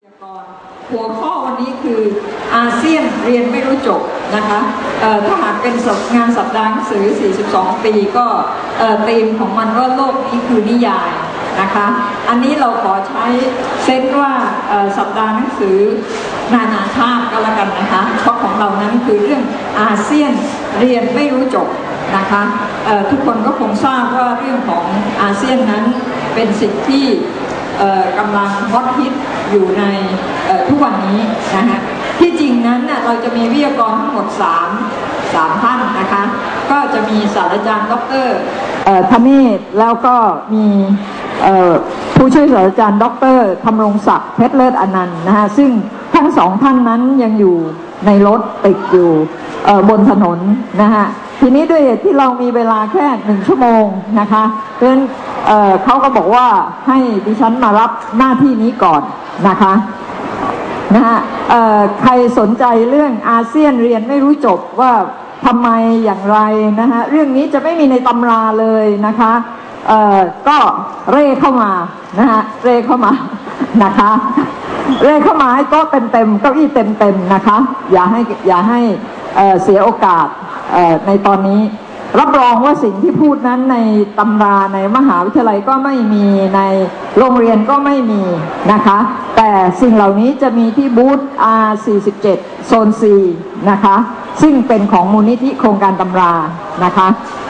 หัวข้อวันนี้คืออาเซียนเรียนไม่รู้จบนะคะถ้าหากเป็นงานสัปดาห์หนังสือ42 ปีก็ธีมของมันว่าโลกนี้คือนิยายนะคะอันนี้เราขอใช้เซตว่าสัปดาห์หนังสือนานาชาติก็แล้วกันนะคะเพราะของเรานั้นคือเรื่องอาเซียนเรียนไม่รู้จบนะคะทุกคนก็คงทราบว่าเรื่องของอาเซียนนั้นเป็นสิ่งที่กำลังฮอตฮิตอยู่ในทุกวันนี้นะฮะที่จริงนั้นเราจะมีวิทยากรทั้งหมด3ท่านนะคะก็จะมีศาสตราจารย์ดร.ธเนศแล้วก็มีผู้ช่วยศาสตราจารย์ดร.ธำรงศักดิ์เพชรเลิศอนันต์นะฮะซึ่งทั้ง2ท่านนั้นยังอยู่ในรถติดอยู่บนถนนนะฮะทีนี้ด้วยที่เรามีเวลาแค่1 ชั่วโมงนะคะเพราะฉะนั้นเขาก็บอกว่าให้ดิฉันมารับหน้าที่นี้ก่อนนะคะใครสนใจเรื่องอาเซียนเรียนไม่รู้จบว่าทำไมอย่างไรนะคะเรื่องนี้จะไม่มีในตำราเลยนะคะก็เร่เข้ามานะคะเร่เข้ามานะคะเร่เข้ามาให้โต๊ะเต็มเก้าอี้เต็มนะคะอย่าให้เสียโอกาสในตอนนี้รับรองว่าสิ่งที่พูดนั้นในตำราในมหาวิทยาลัยก็ไม่มีในโรงเรียนก็ไม่มีนะคะแต่สิ่งเหล่านี้จะมีที่บูธ R47 โซน C นะคะซึ่งเป็นของมูลนิธิโครงการตำรานะคะ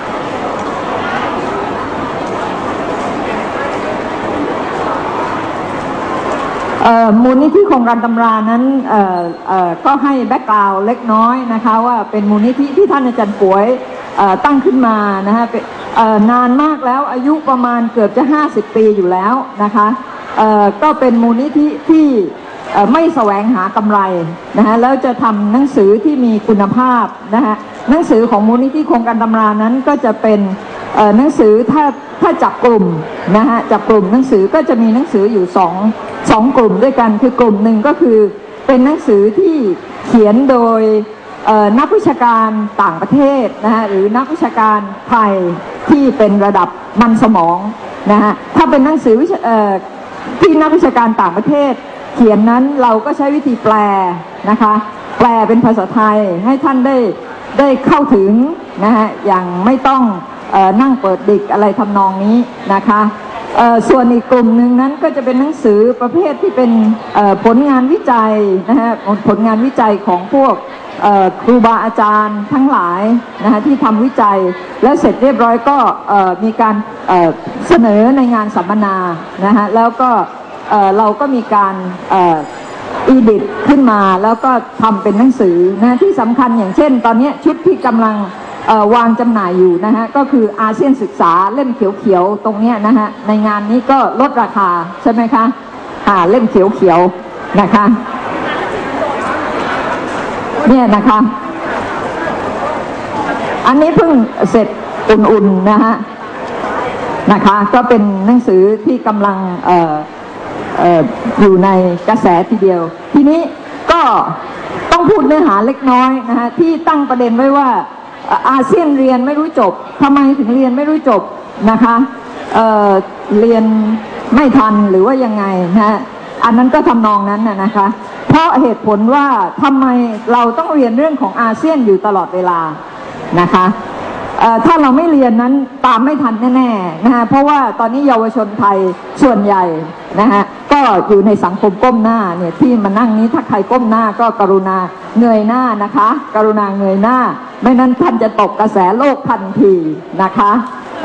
มูลนิธิโครงการตำรานั้นก็ให้แบ็กกราวด์เล็กน้อยนะคะว่าเป็นมูลนิธิที่ท่านอาจารย์ป่วยตั้งขึ้นมานะคะนานมากแล้วอายุประมาณเกือบจะ50 ปีอยู่แล้วนะคะก็เป็นมูลนิธิที่ไม่แสวงหากำไรนะคะแล้วจะทำหนังสือที่มีคุณภาพนะคะหนังสือของมูลนิธิโครงการตำรานั้นก็จะเป็นหนังสือถ้าจับกลุ่มนะคะจับกลุ่มหนังสือก็จะมีหนังสืออยู่สองกลุ่มด้วยกันคือกลุ่มหนึ่งก็คือเป็นหนังสือที่เขียนโดยนักวิชาการต่างประเทศนะฮะหรือนักวิชาการไทยที่เป็นระดับมันสมองนะฮะถ้าเป็นหนังสือที่นักวิชาการต่างประเทศเขียนนั้นเราก็ใช้วิธีแปลนะคะแปลเป็นภาษาไทยให้ท่านได้เข้าถึงนะฮะอย่างไม่ต้องนั่งเปิดดิกอะไรทำนองนี้นะคะส่วนอีกกลุ่มหนึ่งนั้นก็จะเป็นหนังสือประเภทที่เป็นผลงานวิจัยนะฮะผลงานวิจัยของพวกครูบาอาจารย์ทั้งหลายนะคะที่ทำวิจัยแล้วเสร็จเรียบร้อยก็มีการเสนอในงานสัมมนานะฮะแล้วก็เราก็มีการอีดิทขึ้นมาแล้วก็ทำเป็นหนังสือนะที่สำคัญอย่างเช่นตอนนี้ชุดที่กำลังวางจำหน่ายอยู่นะฮะก็คืออาเซียนศึกษาเล่มเขียวๆตรงนี้นะฮะในงานนี้ก็ลดราคาใช่ไหมคะเล่มเขียวๆนะคะเนี่ยนะคะอันนี้เพิ่งเสร็จอุ่นๆนะคะก็เป็นหนังสือที่กำลังอยู่ในกระแสทีเดียวทีนี้ก็ต้องพูดเนื้อหาเล็กน้อยนะคะที่ตั้งประเด็นไว้ว่าอาเซียนเรียนไม่รู้จบทำไมถึงเรียนไม่รู้จบนะคะเรียนไม่ทันหรือว่ายังไงนะอันนั้นก็ทำนองนั้นนะคะเพราะเหตุผลว่าทำไมเราต้องเรียนเรื่องของอาเซียนอยู่ตลอดเวลานะคะถ้าเราไม่เรียนนั้นตามไม่ทันแน่ๆนะคะเพราะว่าตอนนี้เยาวชนไทยส่วนใหญ่นะคะก็อยู่ในสังคมก้มหน้าเนี่ยที่มานั่งนี้ถ้าใครก้มหน้าก็กรุณาเงยหน้านะคะกรุณาเงยหน้าไม่นั้นท่านจะตกกระแสโลกทันทีนะคะ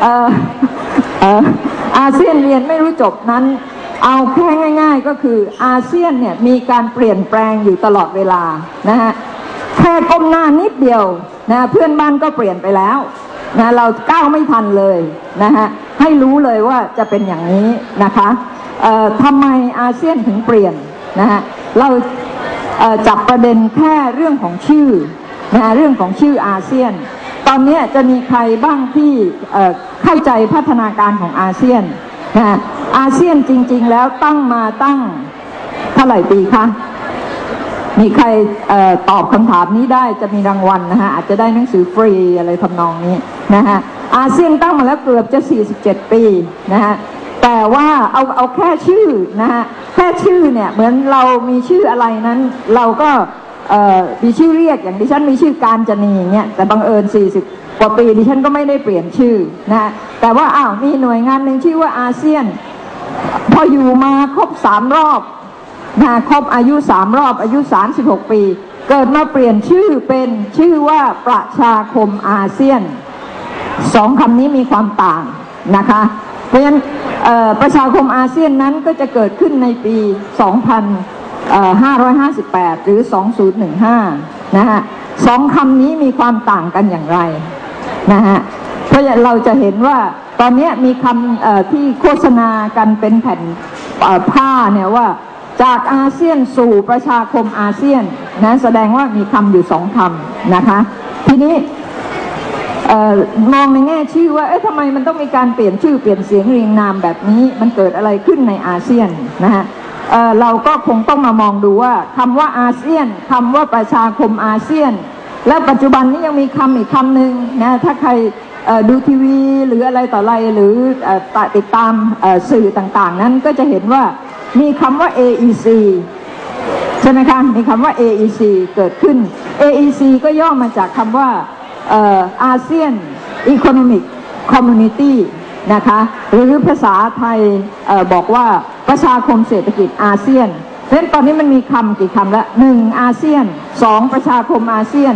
อาเซียนเรียนไม่รู้จบนั้นเอาแค่ง่ายๆก็คืออาเซียนเนี่ยมีการเปลี่ยนแปลงอยู่ตลอดเวลานะฮะแค่ก้มหน้านิดเดียวนะเพื่อนบ้านก็เปลี่ยนไปแล้วนะเราก้าวไม่ทันเลยนะฮะให้รู้เลยว่าจะเป็นอย่างนี้นะคะทำไมอาเซียนถึงเปลี่ยนนะฮะเราจับประเด็นแค่เรื่องของชื่อนะเรื่องของชื่ออาเซียนตอนนี้จะมีใครบ้างที่เข้าใจพัฒนาการของอาเซียนนะอาเซียนจริงๆแล้วตั้งเท่าไหร่ปีคะมีใครตอบคำถามนี้ได้จะมีรางวัลนะฮะอาจจะได้หนังสือฟรีอะไรทำนองนี้นะฮะอาเซียนตั้งมาแล้วเกือบจะ47 ปีนะฮะแต่แต่ว่าเอาแค่ชื่อนะฮะแค่ชื่อเนี่ยเหมือนเรามีชื่ออะไรนั้นเราก็มีชื่อเรียกอย่างดิฉันมีชื่อการจนีเนี่ยแต่บังเอิญ40 กว่าปีดิฉันก็ไม่ได้เปลี่ยนชื่อนะแต่ว่ามีหน่วยงานหนึ่งชื่อว่าอาเซียนพออยู่มาครบ3 รอบนะครบอายุ3 รอบอายุ36 ปีเกิดมาเปลี่ยนชื่อเป็นชื่อว่าประชาคมอาเซียน2 คำนี้มีความต่างนะคะเพราะฉะนั้นประชาคมอาเซียนนั้นก็จะเกิดขึ้นในปี 2558 หรือ 2015 นะฮะ2 คำนี้มีความต่างกันอย่างไรนะฮะเพราะเราจะเห็นว่าตอนนี้มีคำที่โฆษณากันเป็นแผ่นผ้าเนี่ยว่าจากอาเซียนสู่ประชาคมอาเซียนนะแสดงว่ามีคำอยู่2 คำนะคะทีนี้มองในแง่ชื่อว่าทำไมมันต้องมีการเปลี่ยนชื่อเปลี่ยนเสียงเรียงนามแบบนี้มันเกิดอะไรขึ้นในอาเซียนนะฮะเราก็คงต้องมามองดูว่าคำว่าอาเซียนคำว่าประชาคมอาเซียนและปัจจุบันนี้ยังมีคำอีกคำหนึ่งนะถ้าใครดูทีวีหรืออะไรต่ออะไรหรือติดตามสื่อต่างๆนั้นก็จะเห็นว่ามีคำว่า AEC ใช่ไหมคะมีคำว่า AEC เกิดขึ้น AEC ก็ย่อมาจากคำว่าอาเซียน Economic Community นะคะหรือภาษาไทยบอกว่าประชาคมเศรษฐกิจอาเซียนเพราะฉะนั้นตอนนี้มันมีคำกี่คำละ1อาเซียน2ประชาคมอาเซียน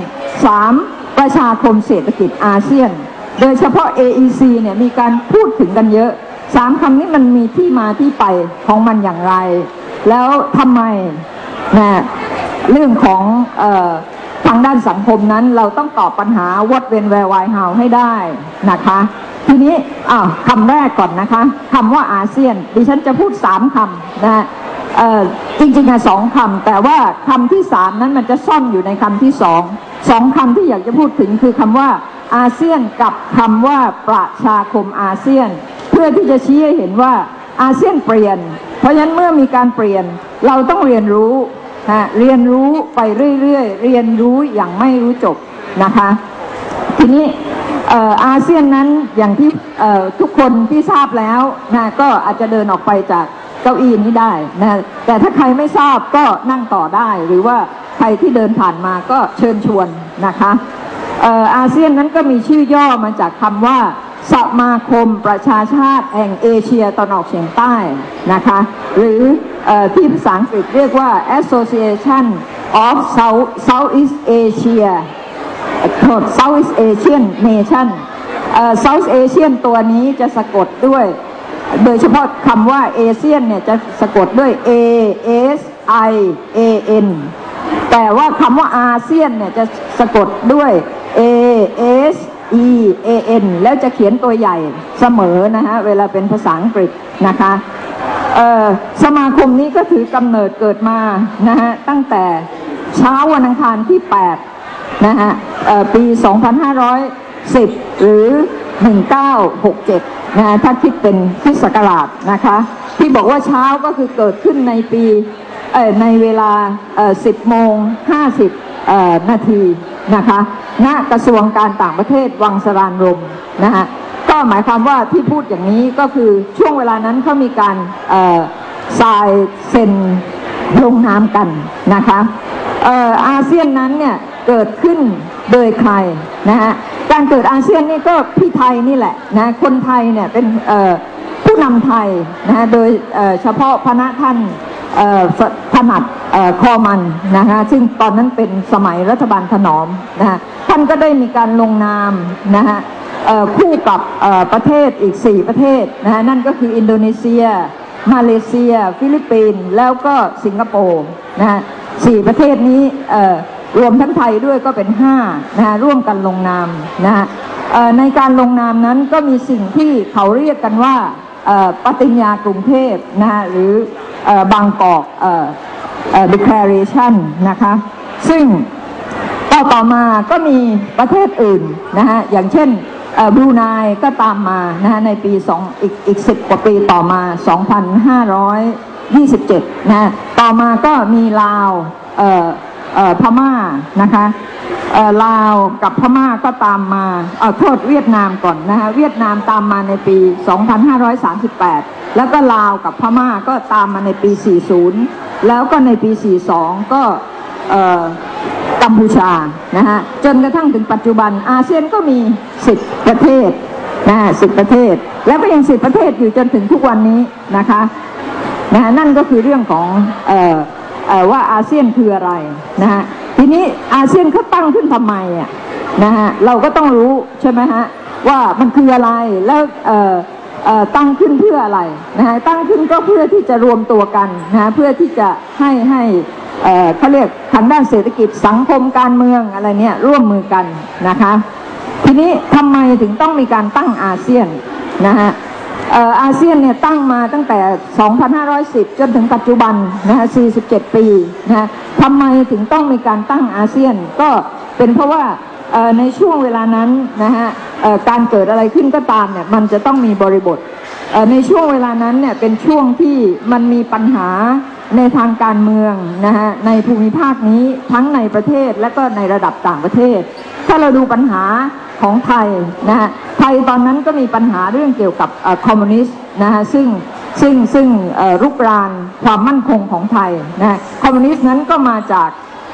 3ประชาคมเศรษฐกิจอาเซียนโดยเฉพาะ AEC เนี่ยมีการพูดถึงกันเยอะ3 คำนี้มันมีที่มาที่ไปของมันอย่างไรแล้วทำไมนะเรื่องของทางด้านสังคมนั้นเราต้องตอบปัญหา what when where why how ให้ได้นะคะทีนี้คำแรกก่อนนะคะคำว่าอาเซียนดิฉันจะพูด3 คำนะจริงๆ2 คำแต่ว่าคำที่3นั้นมันจะซ่อนอยู่ในคำที่2 คำที่อยากจะพูดถึงคือคำว่าอาเซียนกับคำว่าประชาคมอาเซียนเพื่อที่จะชี้ให้เห็นว่าอาเซียนเปลี่ยนเพราะฉะนั้นเมื่อมีการเปลี่ยนเราต้องเรียนรู้เรียนรู้ไปเรื่อยๆเรียนรู้อย่างไม่รู้จบนะคะทีนี้อาเซียนนั้นอย่างที่ทุกคนที่ทราบแล้วนะก็อาจจะเดินออกไปจากเก้าอี้นี้ได้นะแต่ถ้าใครไม่ทราบก็นั่งต่อได้หรือว่าใครที่เดินผ่านมาก็เชิญชวนนะคะอาเซียนนั้นก็มีชื่อย่อมาจากคำว่าสมาคมประชาชาติแห่งเอเชียตะวันออกเฉียงใต้นะคะหรือที่ภาษาอังกฤษเรียกว่า Association of Southeast Asia Southeast Asian Nation South Asian ตัวนี้จะสะกดด้วยโดยเฉพาะคำว่าเอเชียนเนี่ยจะสะกดด้วย A S I A N แต่ว่าคำว่าอาเซียนเนี่ยจะสะกดด้วย A S E A N แล้วจะเขียนตัวใหญ่เสมอนะฮะเวลาเป็นภาษาอังกฤษนะคะสมาคมนี้ก็ถือกำเนิดเกิดมานะฮะตั้งแต่เช้าวันอังคารที่8นะฮะปี 2510 หรือ 1967นะฮะถ้าคิดเป็นคริสต์ศักราชนะคะที่บอกว่าเช้าก็คือเกิดขึ้นในปีในเวลา10:50 นาทีนะคะณกระทรวงการต่างประเทศวังสรานรมนะฮะก็หมายความว่าที่พูดอย่างนี้ก็คือช่วงเวลานั้นเขามีการทรายเซ็นลงนามกันนะคะอาเซียนนั้นเนี่ยเกิดขึ้นโดยใครนะฮะการเกิดอาเซียนนี่ก็พี่ไทยนี่แหละนะคนไทยเนี่ยเป็นผู้นำไทยนะฮะโดยเฉพาะพระท่านถนัดคอมันนะคะซึ่งตอนนั้นเป็นสมัยรัฐบาลถนอมนะฮะท่านก็ได้มีการลงนามนะฮะคู่กับประเทศอีก4 ประเทศนะฮะนั่นก็คืออินโดนีเซียมาเลเซียฟิลิปปินส์แล้วก็สิงคโปร์นะฮะ4 ประเทศนี้รวมทั้งไทยด้วยก็เป็น5นะฮะร่วมกันลงนามนะฮะในการลงนามนั้นก็มีสิ่งที่เขาเรียกกันว่าปฏิญญากรุงเทพนะฮะหรือบางกอก declaration นะคะซึ่งต่อมาก็มีประเทศอื่นนะฮะอย่างเช่นบรูไนก็ตามมานะฮะในปีอีก10 กว่าปีต่อมา 2527นะฮะต่อมาก็มีลาวพม่านะคะลาวกับพม่าก็ตามมาโทษเวียดนามก่อนนะคะเวียดนามตามมาในปี 2538 แล้วก็ลาวกับพม่าก็ตามมาในปี 40 แล้วก็ในปี 42 ก็กัมพูชานะฮะจนกระทั่งถึงปัจจุบันอาเซียนก็มี10 ประเทศนะ10 ประเทศแล้วก็ยัง10 ประเทศอยู่จนถึงทุกวันนี้นะคะนั่นก็คือเรื่องของว่าอาเซียนคืออะไรนะฮะทีนี้อาเซียนเขาตั้งขึ้นทำไมอ่ะนะฮะเราก็ต้องรู้ใช่ไหมฮะว่ามันคืออะไรแล้วตั้งขึ้นเพื่ออะไรนะฮะตั้งขึ้นก็เพื่อที่จะรวมตัวกันนะเพื่อที่จะให้เขาเรียกทางด้านเศรษฐกิจสังคมการเมืองอะไรเนี่ยร่วมมือกันนะคะทีนี้ทำไมถึงต้องมีการตั้งอาเซียนนะฮะอาเซียนเนี่ยตั้งมาตั้งแต่ 2510 จนถึงปัจจุบันนะฮะ 47 ปีนะฮะทำไมถึงต้องมีการตั้งอาเซียนก็เป็นเพราะว่าในช่วงเวลานั้นนะฮะการเกิดอะไรขึ้นก็ตามเนี่ยมันจะต้องมีบริบทในช่วงเวลานั้นเนี่ยเป็นช่วงที่มันมีปัญหาในทางการเมืองนะฮะในภูมิภาคนี้ทั้งในประเทศและก็ในระดับต่างประเทศถ้าเราดูปัญหาของไทยนะฮะไทยตอนนั้นก็มีปัญหาเรื่องเกี่ยวกับคอมมิวนิสต์นะฮะซึ่งรุกรานความมั่นคงของไทยนะคอมมิวนิสต์นั้นก็มาจาก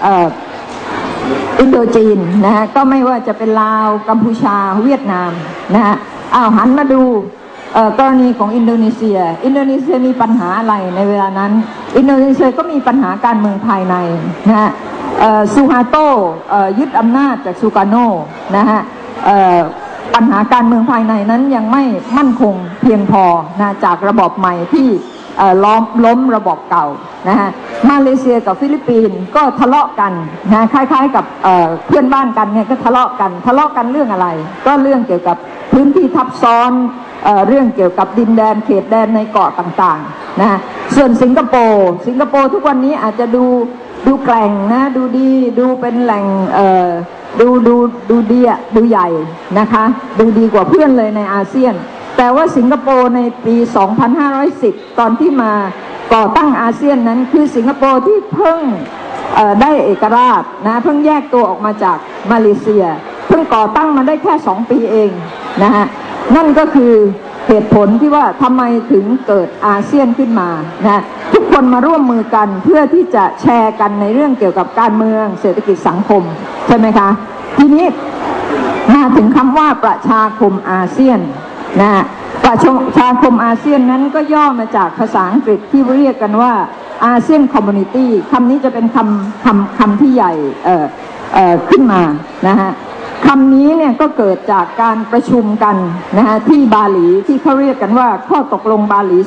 อินโดจีนนะฮะก็ไม่ว่าจะเป็นลาวกัมพูชาเวียดนามนะฮะหันมาดูกรณีของอินโดนีเซียมีปัญหาอะไรในเวลานั้นอินโดนีเซียก็มีปัญหาการเมืองภายในนะฮะซูฮาโตยึดอำนาจจากซูการโนนะฮะปัญหาการเมืองภายในนั้นยังไม่มั่นคงเพียงพอนะจากระบอบใหม่ที่ล้มระบอบเก่านะฮะมาเลเซียกับฟิลิปปินส์ก็ทะเลาะกันนะคล้ายๆกับเพื่อนบ้านกันเนี่ยก็ทะเลาะกันเรื่องอะไรก็เรื่องเกี่ยวกับพื้นที่ทับซ้อนเรื่องเกี่ยวกับดินแดนเขตแดนในเกาะต่างๆนะส่วนสิงคโปร์ทุกวันนี้อาจจะดูแกร่งนะดูดีดูเป็นแหล่งดูดีอ่ะดูใหญ่นะคะดูดีกว่าเพื่อนเลยในอาเซียนแต่ว่าสิงคโปร์ในปี 2510 ตอนที่มาก่อตั้งอาเซียนนั้นคือสิงคโปร์ที่เพิ่งได้เอกราชนะเพิ่งแยกตัวออกมาจากมาเลเซียเพิ่งก่อตั้งมาได้แค่2 ปีเองนะฮะนั่นก็คือเหตุผลที่ว่าทำไมถึงเกิดอาเซียนขึ้นมานะทุกคนมาร่วมมือกันเพื่อที่จะแชร์กันในเรื่องเกี่ยวกับการเมืองเศรษฐกิจสังคมใช่ไหมคะทีนี้มาถึงคำว่าประชาคมอาเซียนนะประชาคมอาเซียนนั้นก็ย่อมาจากภาษาอังกฤษที่เรียกกันว่าอาเซียนคอมมูนิตี้คำนี้จะเป็นคำที่ใหญ่ขึ้นมานะฮะคำนี้เนี่ยก็เกิดจากการประชุมกันนะฮะที่บาหลีที่เขาเรียกกันว่าข้อตกลงบาหลี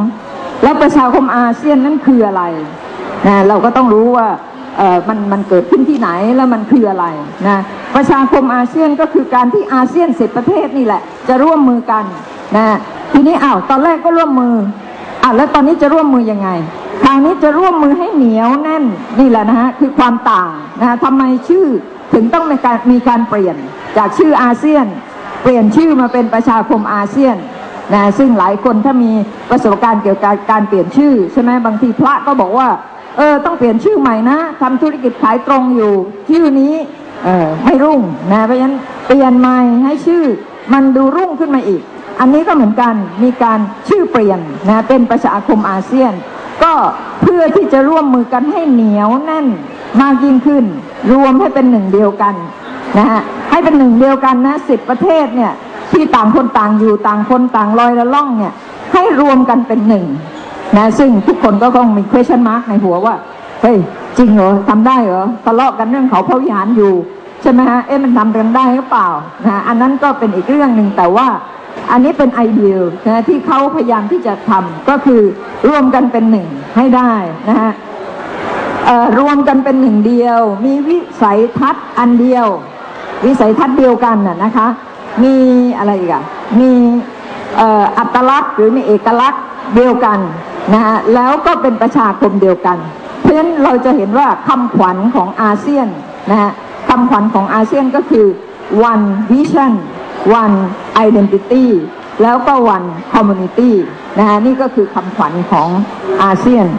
2แล้วประชาคมอาเซียนนั้นคืออะไรนะเราก็ต้องรู้ว่ามันเกิดขึ้นที่ไหนแล้วมันคืออะไรนะประชาคมอาเซียนก็คือการที่อาเซียน10 ประเทศนี่แหละจะร่วมมือกันนะทีนี้ตอนแรกก็ร่วมมือแล้วตอนนี้จะร่วมมือยังไงคราวนี้จะร่วมมือให้เหนียวแน่นนี่แหละนะฮะคือความต่างนะทำไมชื่อถึงต้องมีการเปลี่ยนจากชื่ออาเซียนเปลี่ยนชื่อมาเป็นประชาคมอาเซียนนะซึ่งหลายคนถ้ามีประสบการณ์เกี่ยวกับการเปลี่ยนชื่อใช่ไหมบางทีพระก็บอกว่าต้องเปลี่ยนชื่อใหม่นะทำธุรกิจขายตรงอยู่ชื่อนี้ไม่รุ่งนะเพราะฉะนั้นเปลี่ยนใหม่ให้ชื่อมันดูรุ่งขึ้นมาอีกอันนี้ก็เหมือนกันมีการชื่อเปลี่ยนนะเป็นประชาคมอาเซียนก็เพื่อที่จะร่วมมือกันให้เหนียวแน่นมากยิ่งขึ้นรวมให้เป็นหนึ่งเดียวกันนะฮะให้เป็นหนึ่งเดียวกันนะ10 ประเทศเนี่ยที่ต่างคนต่างอยู่ต่างคนต่างลอยละล่องเนี่ยให้รวมกันเป็นหนึ่งนะซึ่งทุกคนก็คงมี question mark ในหัวว่าเฮ้ยจริงเหรอทำได้เหรอทะเลาะกันเรื่องเขาพระวิหารอยู่ใช่ไหมฮะมันทำกันได้หรือเปล่านะอันนั้นก็เป็นอีกเรื่องหนึ่งแต่ว่าอันนี้เป็นไอเดียนะที่เขาพยายามที่จะทำก็คือรวมกันเป็นหนึ่งให้ได้นะฮะรวมกันเป็นหนึ่งเดียวมีวิสัยทัศน์อันเดียววิสัยทัศน์เดียวกันนะคะมีอะไรอีกอะมีอัตลักษณ์หรือมีเอกลักษณ์เดียวกันนะฮะแล้วก็เป็นประชาคมเดียวกันเพราะฉะนั้นเราจะเห็นว่าคำขวัญของอาเซียนนะฮะคำขวัญของอาเซียนก็คือ one vision one identity แล้วก็ one community นะฮะนี่ก็คือคำขวัญของอาเซียน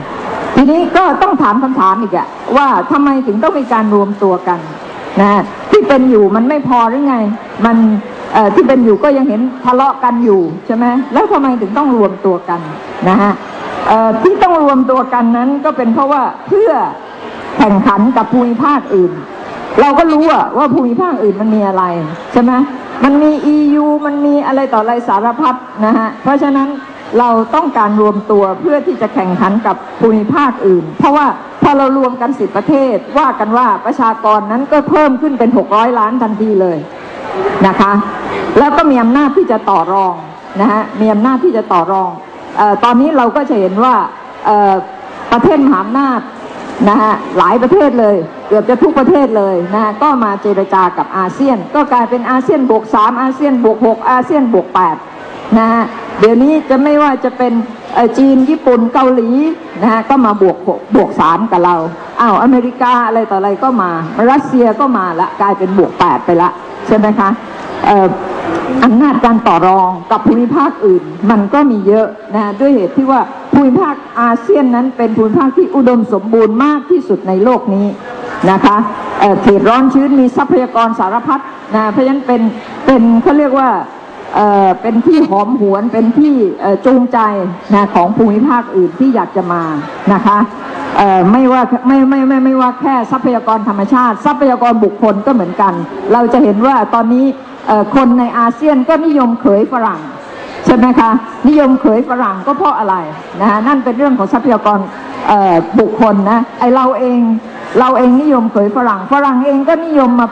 ทีนี้ก็ต้องถามคำถามอีกอะว่าทำไมถึงต้องมีการรวมตัวกันนะที่เป็นอยู่มันไม่พอหรือไงมันที่เป็นอยู่ก็ยังเห็นทะเลาะกันอยู่ใช่ไหมแล้วทำไมถึงต้องรวมตัวกันนะฮะที่ต้องรวมตัวกันนั้นก็เป็นเพราะว่าเพื่อแข่งขันกับภูมิภาคอื่นเราก็รู้ว่าภูมิภาคอื่นมันมีอะไรใช่ไหมมันมี EU มันมีอะไรต่ออะไรสารพัดนะฮะเพราะฉะนั้นเราต้องการรวมตัวเพื่อที่จะแข่งขันกับภูมิภาคอื่นเพราะว่าพอเรารวมกัน10 ประเทศว่ากันว่าประชากรนั้นก็เพิ่มขึ้นเป็น600 ล้านทันทีเลยนะคะแล้วก็มีอำนาจที่จะต่อรองนะฮะมีอำนาจที่จะต่อรองตอนนี้เราก็จะเห็นว่าประเทศมหาอำนาจนะฮะหลายประเทศเลยเกือบจะทุกประเทศเลยนะฮะก็มาเจรจากับอาเซียนก็กลายเป็นอาเซียนบวก3อาเซียนบวก6อาเซียนบวก8นะฮะเดี๋ยวนี้จะไม่ว่าจะเป็นจีนญี่ปุ่นเกาหลีนะฮะก็มาบวก3กับเราอเมริกาอะไรต่ออะไรก็มารัสเซียก็มาละกลายเป็นบวก8ไปละใช่ไหมคะอำนาจการต่อรองกับภูมิภาคอื่นมันก็มีเยอะนะด้วยเหตุที่ว่าภูมิภาคอาเซียนนั้นเป็นภูมิภาคที่อุดมสมบูรณ์มากที่สุดในโลกนี้นะคะเขตร้อนชื้นมีทรัพยากรสารพัดนะเพราะฉะนั้นเป็นเขาเรียกว่าเป็นที่หอมหวนเป็นที่จูงใจนะของภูมิภาคอื่นที่อยากจะมานะคะไม่ว่าแค่ทรัพยากรธรรมชาติทรัพยากรบุคคลก็เหมือนกันเราจะเห็นว่าตอนนี้คนในอาเซียนก็นิยมเขยฝรั่งใช่ไหมคะนิยมเขยฝรั่งก็เพราะอะไรนะนั่นเป็นเรื่องของทรัพยากรบุคคลนะไอเราเองนิยมเขยฝรั่งเองก็นิยมมา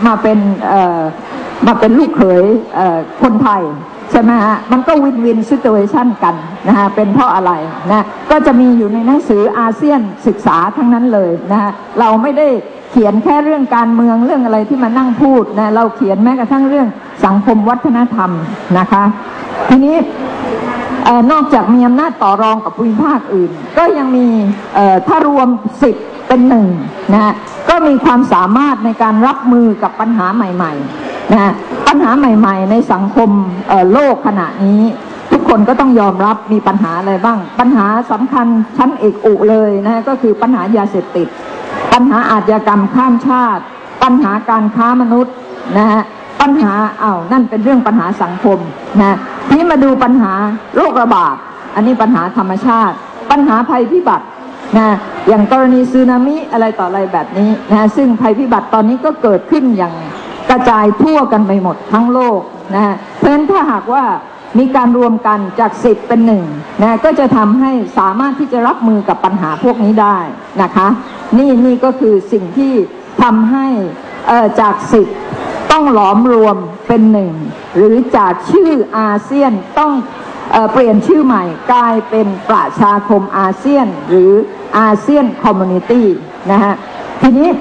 เป็นลูกเขยคนไทยใช่ไหมฮะมันก็วินวินซิทูเอชันกันนะฮะเป็นเพราะอะไรนะก็จะมีอยู่ในหนังสืออาเซียนศึกษาทั้งนั้นเลยนะฮะเราไม่ได้เขียนแค่เรื่องการเมืองเรื่องอะไรที่มานั่งพูดนะเราเขียนแม้กระทั่งเรื่องสังคมวัฒนธรรมนะคะทีนี้นอกจากมีอำนาจต่อรองกับภูมิภาคอื่นก็ยังมีถ้ารวม10เป็น1นะก็มีความสามารถในการรับมือกับปัญหาใหม่ๆนะปัญหาใหม่ๆในสังคมโลกขณะนี้ทุกคนก็ต้องยอมรับมีปัญหาอะไรบ้างปัญหาสำคัญชั้นเอกอุเลยนะก็คือปัญหายาเสพติดปัญหาอาชญากรรมข้ามชาติปัญหาการค้ามนุษย์นะฮะปัญหานั่นเป็นเรื่องปัญหาสังคมนะที่มาดูปัญหาโรคระบาดอันนี้ปัญหาธรรมชาติปัญหาภัยพิบัตินะอย่างกรณีสึนามิอะไรต่ออะไรแบบนี้นะซึ่งภัยพิบัติตอนนี้ก็เกิดขึ้นอย่างกระจายทั่วกันไปหมดทั้งโลกนะเพราะฉะนั้นถ้าหากว่ามีการรวมกันจาก10เป็น1นะก็จะทำให้สามารถที่จะรับมือกับปัญหาพวกนี้ได้นะคะนี่ก็คือสิ่งที่ทำให้จาก10ต้องหลอมรวมเป็น1หรือจากชื่ออาเซียนต้องเปลี่ยนชื่อใหม่กลายเป็นประชาคมอาเซียนหรืออาเซียนคอมมูนิตี้นะฮะทีนี้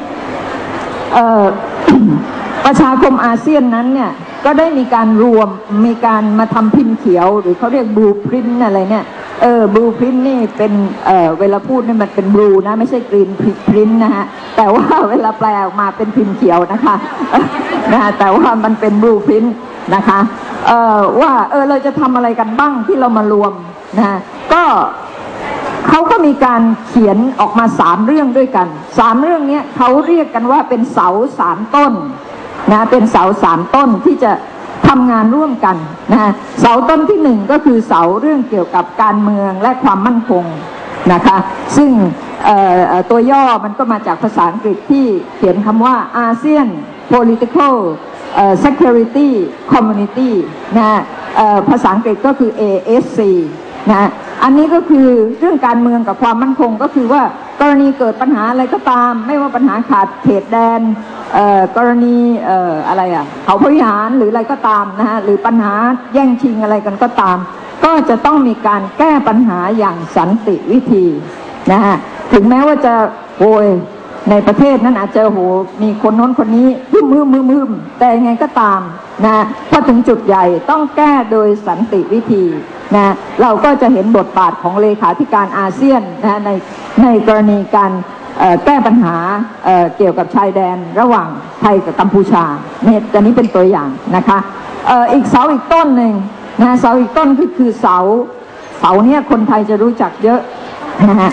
ประชาคมอาเซียนนั้นเนี่ยก็ได้มีการรวมมีการมาทำพิมพ์เขียวหรือเขาเรียกบลูพรินต์อะไรเนี่ยบลูพรินต์นี่เป็นเวลาพูดนี่มันเป็นบลูนะไม่ใช่กรีนพรินต์นะฮะแต่ว่าเวลาแปลออกมาเป็นพิมพ์เขียวนะคะนะแต่ว่ามันเป็นบลูพรินต์นะคะว่าเราจะทำอะไรกันบ้างที่เรามารวมนะก็เขาก็มีการเขียนออกมา3เรื่องด้วยกัน3เรื่องนี้เขาเรียกกันว่าเป็นเสา3ต้นนะเป็นเสา3ต้นที่จะทำงานร่วมกันนะเสาต้นที่1ก็คือเสาเรื่องเกี่ยวกับการเมืองและความมั่นคงนะคะซึ่งตัวย่อมันก็มาจากภาษาอังกฤษที่เขียนคำว่า ASEAN Political Security Community นะภาษาอังกฤษก็คือ ASC นะอันนี้ก็คือเรื่องการเมืองกับความมั่นคงก็คือว่ากรณีเกิดปัญหาอะไรก็ตามไม่ว่าปัญหาขาดเขตแดนกรณีอะไรเขาพยานหรืออะไรก็ตามนะฮะหรือปัญหาแย่งชิงอะไรกันก็ตามก็จะต้องมีการแก้ปัญหาอย่างสันติวิธีนะฮะถึงแม้ว่าจะโวยในประเทศนั้นอาจจะมีคนโน้นคนนี้มืมแต่ยังไงก็ตามนะพอถึงจุดใหญ่ต้องแก้โดยสันติวิธีนะเราก็จะเห็นบทบาทของเลขาธิการอาเซียนนะในกรณีการแก้ปัญหาเกี่ยวกับชายแดนระหว่างไทยกับกัมพูชาเนี่ยอันนี้เป็นตัวอย่างนะคะอีกเสาอีกต้นหนึ่งนะเสาอีกต้นคือเสาเนี่ยคนไทยจะรู้จักเยอะนะฮะ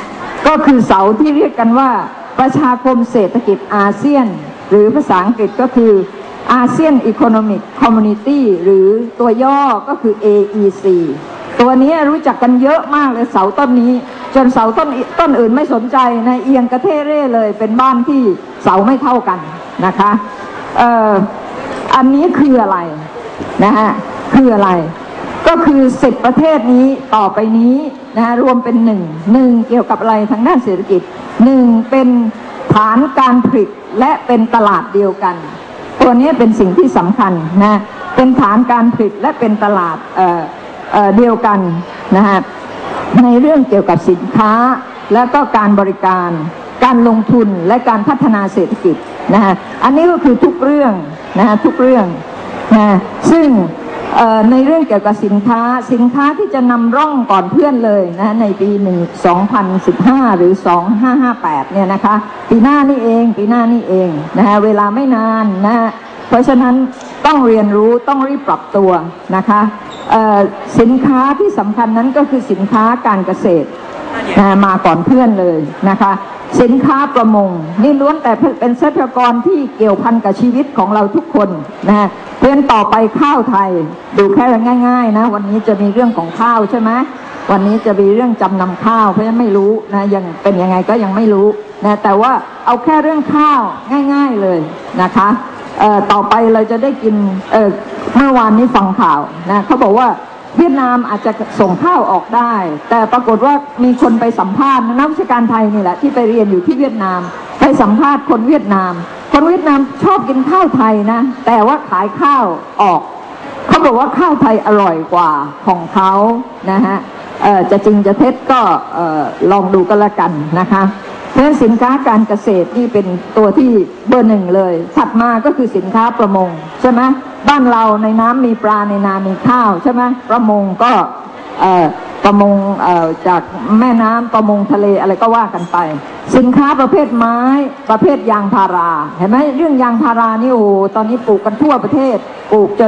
ก็คือเสาที่เรียกกันว่าประชาคมเศรษฐกิจอาเซียนหรือภาษาอังกฤษก็คือ ASEAN Economic Community หรือตัวย่อก็คือ AEC ตัวนี้รู้จักกันเยอะมากเลยเสาต้นนี้จนเสาต้นอื่นไม่สนใจนะเอียงกระเทเร่เลยเป็นบ้านที่เสาไม่เท่ากันนะคะอันนี้คืออะไรนะฮะคืออะไรก็คือ10ประเทศนี้ต่อไปนี้นะรวมเป็นหนึ่งเกี่ยวกับอะไรทางด้านเศรษฐกิจ1เป็นฐานการผลิตและเป็นตลาดเดียวกันตัวนี้เป็นสิ่งที่สำคัญนะเป็นฐานการผลิตและเป็นตลาดเดียวกันนะฮะในเรื่องเกี่ยวกับสินค้าและก็การบริการการลงทุนและการพัฒนาเศรษฐกิจนะฮะอันนี้ก็คือทุกเรื่องนะฮะทุกเรื่องนะซึ่งในเรื่องเกี่ยวกับสินค้าที่จะนำร่องก่อนเพื่อนเลยนะในปี2015หรือ2558เนี่ยนะคะปีหน้านี่เองนะฮะเวลาไม่นานนะเพราะฉะนั้นต้องเรียนรู้ต้องรีบปรับตัวนะคะสินค้าที่สำคัญนั้นก็คือสินค้าการเกษตรมาก่อนเพื่อนเลยนะคะสินค้าประมงนี่ล้วนแต่เป็นทรัพยากรที่เกี่ยวพันกับชีวิตของเราทุกคนนะเพราะฉะนั้นต่อไปข้าวไทยดูแค่ง่ายๆนะวันนี้จะมีเรื่องของข้าวใช่ไหมวันนี้จะมีเรื่องจำนำข้าวเพราะฉะนั้นไม่รู้นะยังเป็นยังไงก็ยังไม่รู้นะแต่ว่าเอาแค่เรื่องข้าวง่ายๆเลยนะคะต่อไปเราจะได้กินเมื่อวานนี้ฟังข่าวนะเขาบอกว่าเวียดนามอาจจะส่งข้าวออกได้แต่ปรากฏว่ามีคนไปสัมภาษณ์นักวิชาการไทยนี่แหละที่ไปเรียนอยู่ที่เวียดนามไปสัมภาษณ์คนเวียดนามชอบกินข้าวไทยนะแต่ว่าขายข้าวออกเขาบอกว่าข้าวไทยอร่อยกว่าของเขานะฮะจะจริงจะเท็จก็ลองดูกันละกันนะคะเพราะฉะนั้นสินค้าการเกษตรนี่เป็นตัวที่เบอร์1เลยถัดมาก็คือสินค้าประมงใช่ไหมบ้านเราในน้ำมีปลาในนามีข้าวใช่ไหมประมงก็ประมงจากแม่น้ำประมงทะเลอะไรก็ว่ากันไปสินค้าประเภทไม้ประเภทยางพาราเห็นไหมเรื่องยางพารานี่โอ้ตอนนี้ปลูกกันทั่วประเทศปลูกจน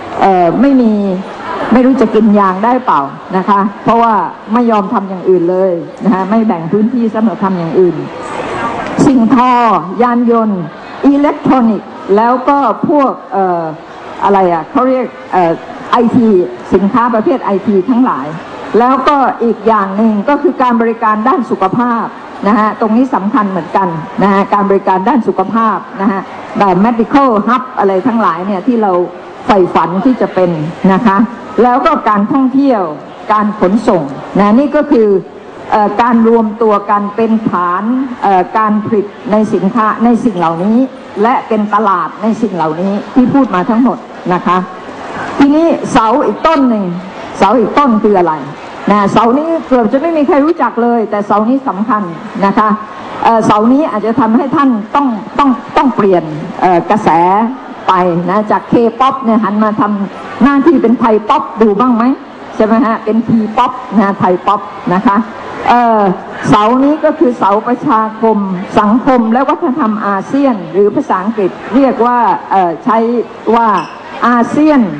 ไม่รู้จะกินยางได้เปล่านะคะเพราะว่าไม่ยอมทำอย่างอื่นเลยนะคะไม่แบ่งพื้นที่สำหรับทำอย่างอื่นสิ่งทอยานยนต์อิเล็กทรอนิกส์แล้วก็พวกอะไรเขาเรียกIT สินค้าประเภท IT ทั้งหลายแล้วก็อีกอย่างหนึ่งก็คือการบริการด้านสุขภาพนะฮะตรงนี้สำคัญเหมือนกันนะฮะการบริการด้านสุขภาพนะฮะแบบ medical hub อะไรทั้งหลายเนี่ยที่เราใฝ่ฝันที่จะเป็นนะคะแล้วก็การท่องเที่ยวการขนส่งนะนี่ก็คือการรวมตัวกันเป็นฐานการผลิตในสินค้าในสิ่งเหล่านี้และเป็นตลาดในสิ่งเหล่านี้ที่พูดมาทั้งหมดนะคะทีนี้เสาอีกต้นหนึ่งเสาอีกต้นคืออะไรนะเสานี้เกือบจะไม่มีใครรู้จักเลยแต่เสานี้สำคัญนะคะเสานี้อาจจะทำให้ท่านต้องเปลี่ยนกระแสไปนะจากเคป๊อปเนี่ยหันมาทำหน้าที่เป็นไทยป๊อปดูบ้างไหมใช่ไหมฮะเป็นทีป๊อปนะไทยป๊อปนะคะเสานี้ก็คือเสาประชาคมสังคมและวัฒนธรรมอาเซียนหรือภาษาอังกฤษเรียกว่าใช้ว่าอาเซียน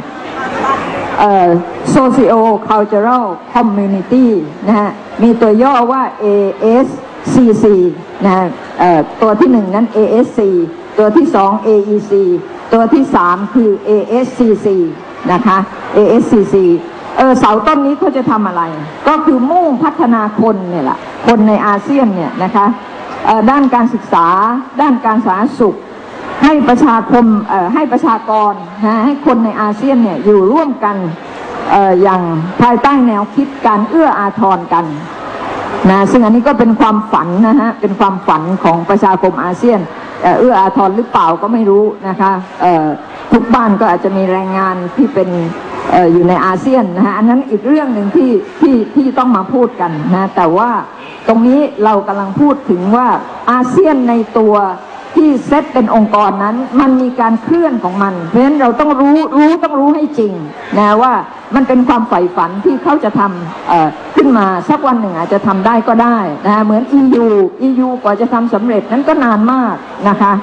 Socio-Cultural Community นะฮะมีตัวย่อว่า ASCC นะตัวที่1นั้น ASC ตัวที่2 AEC ตัวที่3คือ ASCC นะคะ ASCC เสาต้นนี้เขาจะทำอะไรก็คือมุ่งพัฒนาคนเนี่ยแหละคนในอาเซียนเนี่ยนะคะด้านการศึกษาด้านการสาธารณสุขให้ประชาคมให้ประชากรนะให้คนในอาเซียนเนี่ยอยู่ร่วมกันอย่างภายใต้แนวคิดการเอื้ออาทรกันนะซึ่งอันนี้ก็เป็นความฝันนะฮะเป็นความฝันของประชาคมอาเซียนเอื้ออาทรหรือเปล่าก็ไม่รู้นะคะทุกบ้านก็อาจจะมีแรงงานที่เป็นอยู่ในอาเซียนนะฮะอันนั้นอีกเรื่องหนึ่งที่ต้องมาพูดกันนะแต่ว่าตรงนี้เรากำลังพูดถึงว่าอาเซียนในตัวที่เซตเป็นองค์กรนั้นมันมีการเคลื่อนของมันเพราะฉะนั้นเราต้องรู้ให้จริงนะว่ามันเป็นความใฝ่ฝันที่เขาจะทำขึ้นมาสักวันหนึ่งอาจจะทำได้ก็ได้นะเหมือน EU กว่าจะทำสำเร็จนั้นก็นานมากนะคะ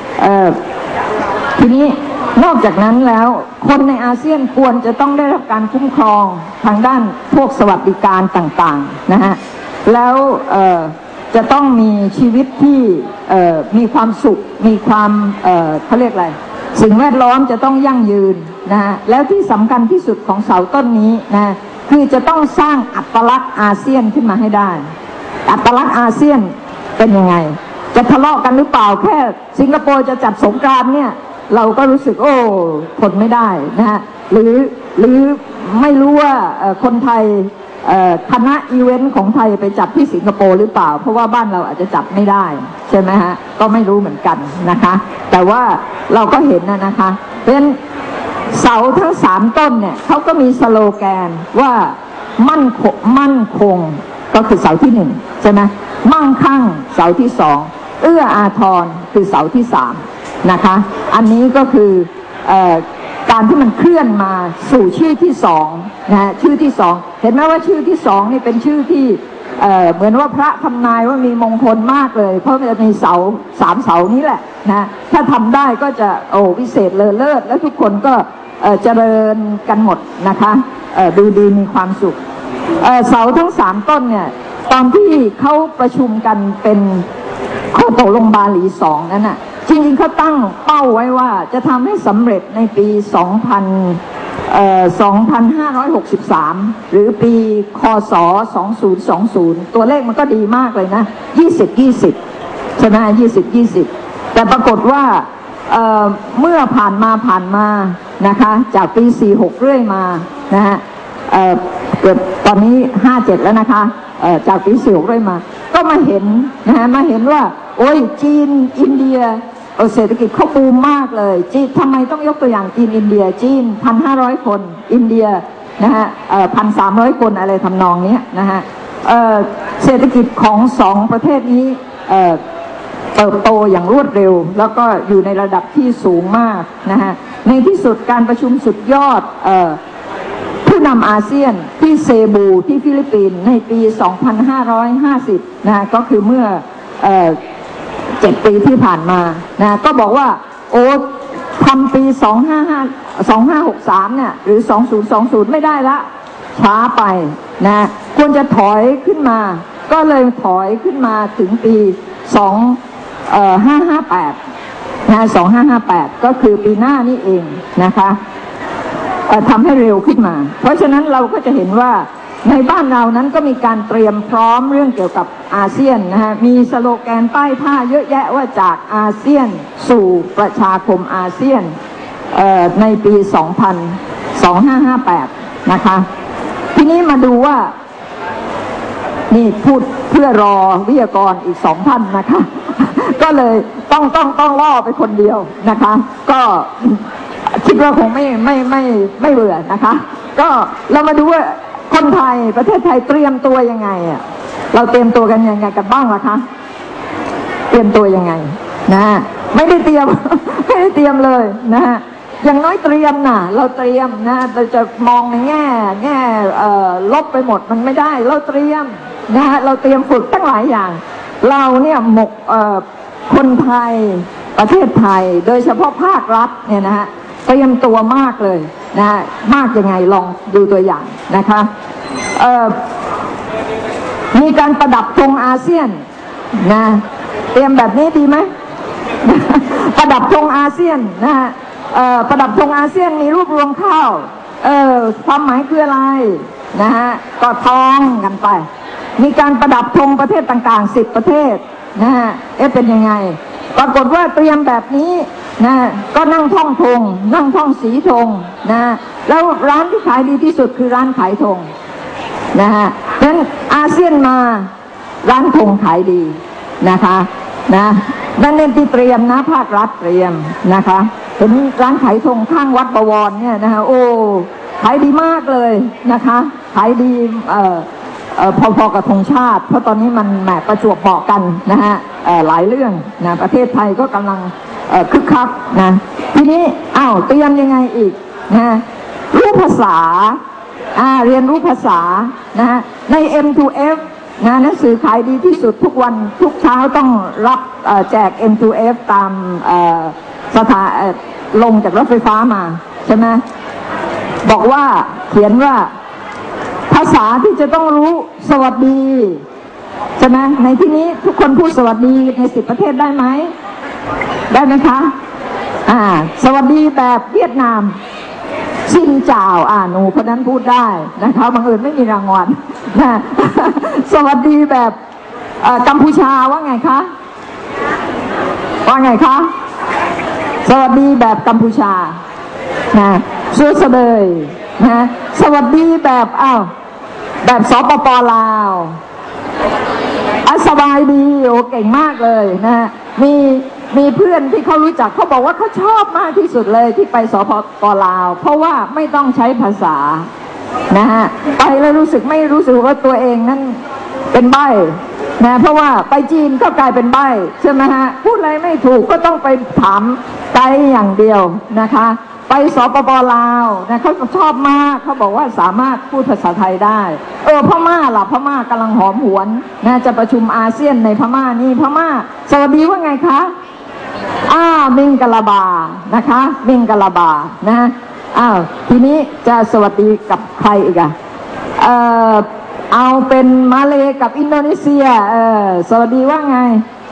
ทีนี้นอกจากนั้นแล้วคนในอาเซียนควรจะต้องได้รับการคุ้มครองทางด้านพวกสวัสดิการต่างๆนะฮะแล้วจะต้องมีชีวิตที่มีความสุขมีความเขาเรียกอะไรสิ่งแวดล้อมจะต้องยั่งยืนนะฮะแล้วที่สำคัญที่สุดของเสาต้นนี้นะคือจะต้องสร้างอัตลักษณ์อาเซียนขึ้นมาให้ได้อัตลักษณ์อาเซียนเป็นยังไงจะทะเลาะกันหรือเปล่าแค่สิงคโปร์จะจัดสงกรานต์เนี่ยเราก็รู้สึกโอ้ทนไม่ได้นะฮะหรือไม่รู้ว่าคนไทยคณะอีเวนต์ของไทยไปจัดที่สิงคโปร์หรือเปล่าเพราะว่าบ้านเราอาจจะจัดไม่ได้ใช่ไหมฮะก็ไม่รู้เหมือนกันนะคะแต่ว่าเราก็เห็นนะคะเพราะฉะนั้นเสาทั้ง3ต้นเนี่ยเขาก็มีสโลแกนว่ามั่นคงก็คือเสาที่1ใช่ไหมมั่งคั่งเสาที่2เอื้ออาทรคือเสาที่3นะคะอันนี้ก็คือการที่มันเคลื่อนมาสู่ชื่อที่2นะชื่อที่2เห็นไหมว่าชื่อที่2นี่เป็นชื่อที่เหมือนว่าพระทำนายว่ามีมงคลมากเลยเพราะมันจะมีเสา3เสานี้แหละนะถ้าทำได้ก็จะวิเศษเลอเลิศและทุกคนก็เจริญกันหมดนะคะดูดีมีความสุขเสาทั้ง3ต้นเนี่ยตอนที่เขาประชุมกันเป็นข้อตกลงบาหลี2นั้นน่ะจริงๆเขาตั้งเป้าไว้ว่าจะทำให้สำเร็จในปี2563หรือปีคศ2020ตัวเลขมันก็ดีมากเลยนะ2020ใช่ไหม2020แต่ปรากฏว่าเมื่อผ่านมานะคะจากปี46เรื่อยมานะฮะเกือบตอนนี้57แล้วนะคะจากปี46เรื่อยมาก็มาเห็นนะฮะมาเห็นว่าโอ้ยจีนอินเดียเศรษฐกิจเขาบูมมากเลยจีนทำไมต้องยกตัวอย่างจีนอินเดียจีน 1,500 คนอินเดียนะฮะ1,300 คนอะไรทำนองนี้นะฮะเศรษฐกิจของ2ประเทศนี้เติบโตอย่างรวดเร็วแล้วก็อยู่ในระดับที่สูงมากนะฮะในที่สุดการประชุมสุดยอดผู้นำอาเซียนที่เซบูที่ฟิลิปปินส์ในปี 2550นะก็คือเมื่อ7 ปีที่ผ่านมานะก็บอกว่าโอ้ทำปี2563เนี่ยหรือ2020ไม่ได้ละช้าไปนะควรจะถอยขึ้นมาก็เลยถอยขึ้นมาถึงปี2558นะ2558ก็คือปีหน้านี่เองนะคะทำให้เร็วขึ้นมาเพราะฉะนั้นเราก็จะเห็นว่าในบ้านเรานั้นก็มีการเตรียมพร้อมเรื่องเกี่ยวกับอาเซียนนะฮะมีสโลแกนป้ายผ้าเยอะแยะว่าจากอาเซียนสู่ประชาคมอาเซียนในปี2558นะคะทีนี้มาดูว่านี่พูดเพื่อรอวิทยากรอีก2 ท่านนะคะก็เลยต้องล่อไปคนเดียวนะคะก็คิดว่าคงไม่เบื่อนะคะก็เรามาดูว่าคนไทยประเทศไทยเตรียมตัวยังไงอ่ะเราเตรียมตัวกันยังไงกันบ้างล่ะคะเตรียมตัวยังไงนะไม่ได้เตรียม ไม่ได้เตรียมเลยนะฮะอย่างน้อยเตรียมน่ะเราเตรียมนะเราจะมองในแง่ลบไปหมดมันไม่ได้เราเตรียมนะฮะเราเตรียมฝึกตั้งหลายอย่างเราเนี่ยคนไทยประเทศไทยโดยเฉพาะภาครัฐเนี่ยนะฮะเตรียมตัวมากเลยนะมากยังไงลองดูตัวอย่างนะคะมีการประดับธงอาเซียนนะเตรียมแบบนี้ดีไหม ประดับธงอาเซียนนะฮะประดับธงอาเซียนมีรูปรวงข้าวความหมายคืออะไรนะฮะก็ท้องกันไปมีการประดับธงประเทศต่างๆ10 ประเทศนะฮะเป็นยังไงปรากฏว่าเตรียมแบบนี้นะก็นั่งท่องธงนั่งท่องสีธงนะแล้วร้านที่ขายดีที่สุดคือร้านขายธงนะฮะฉะนั้นอาเซียนมาร้านธงขายดีนะคะนะนั่นที่เตรียมนะภาครัฐเตรียมนะคะเห็นร้านขายธงข้างวัดบวรเนี่ยนะคะโอ้ขายดีมากเลยนะคะขายดีพอๆกับธงชาติเพราะตอนนี้มันแหมประจวบเหมาะกันนะฮะหลายเรื่องนะประเทศไทยก็กำลังคึกคักนะทีนี้เตรียมยังไงอีกนะรู้ภาษาเรียนรู้ภาษานะฮะใน M2F นะหนังสือขายดีที่สุดทุกวันทุกเช้าต้องรับแจก M2F ตามลงจากรถไฟฟ้ามาใช่ไหมบอกว่าเขียนว่าภาษาที่จะต้องรู้สวัสดีจช่ไหมในที่นี้ทุกคนพูดสวัสดีใน10 ประเทศได้ไหมได้ไหมคะสวัสดีแบบเวียดนามชินเจ้าหนูคนนั้นพูดได้นะคะบังเอิญไม่มีรางวัลนะสวัสดีแบบกัมพูชาว่าไงคะว่าไงคะสวัสดีแบบกัมพูชานะสู้เสดยนะสวัสดีแบบแบบสปป.ลาวสบายดีโอ้เก่งมากเลยนะมีเพื่อนที่เขารู้จักเขาบอกว่าเขาชอบมากที่สุดเลยที่ไปสปป.ลาวเพราะว่าไม่ต้องใช้ภาษานะฮะไปแล้วไม่รู้สึกว่าตัวเองนั้นเป็นใบ้นะเพราะว่าไปจีนก็กลายเป็นใบ้ใช่ไหมฮะพูดอะไรไม่ถูกก็ต้องไปถามไกด์อย่างเดียวนะคะไปสปป.ลาวนะเขาชอบมากเขาบอกว่าสามารถพูดภาษาไทยได้พม่าล่ะพม่ากำลังหอมหวนนะจะประชุมอาเซียนในพม่านี่พม่าสวัสดีว่าไงคะมิงกะลาบานะคะมิงกะลาบานะทีนี้จะสวัสดีกับใครอีกเอาเป็นมาเลกับอินโดนีเซียสวัสดีว่าไง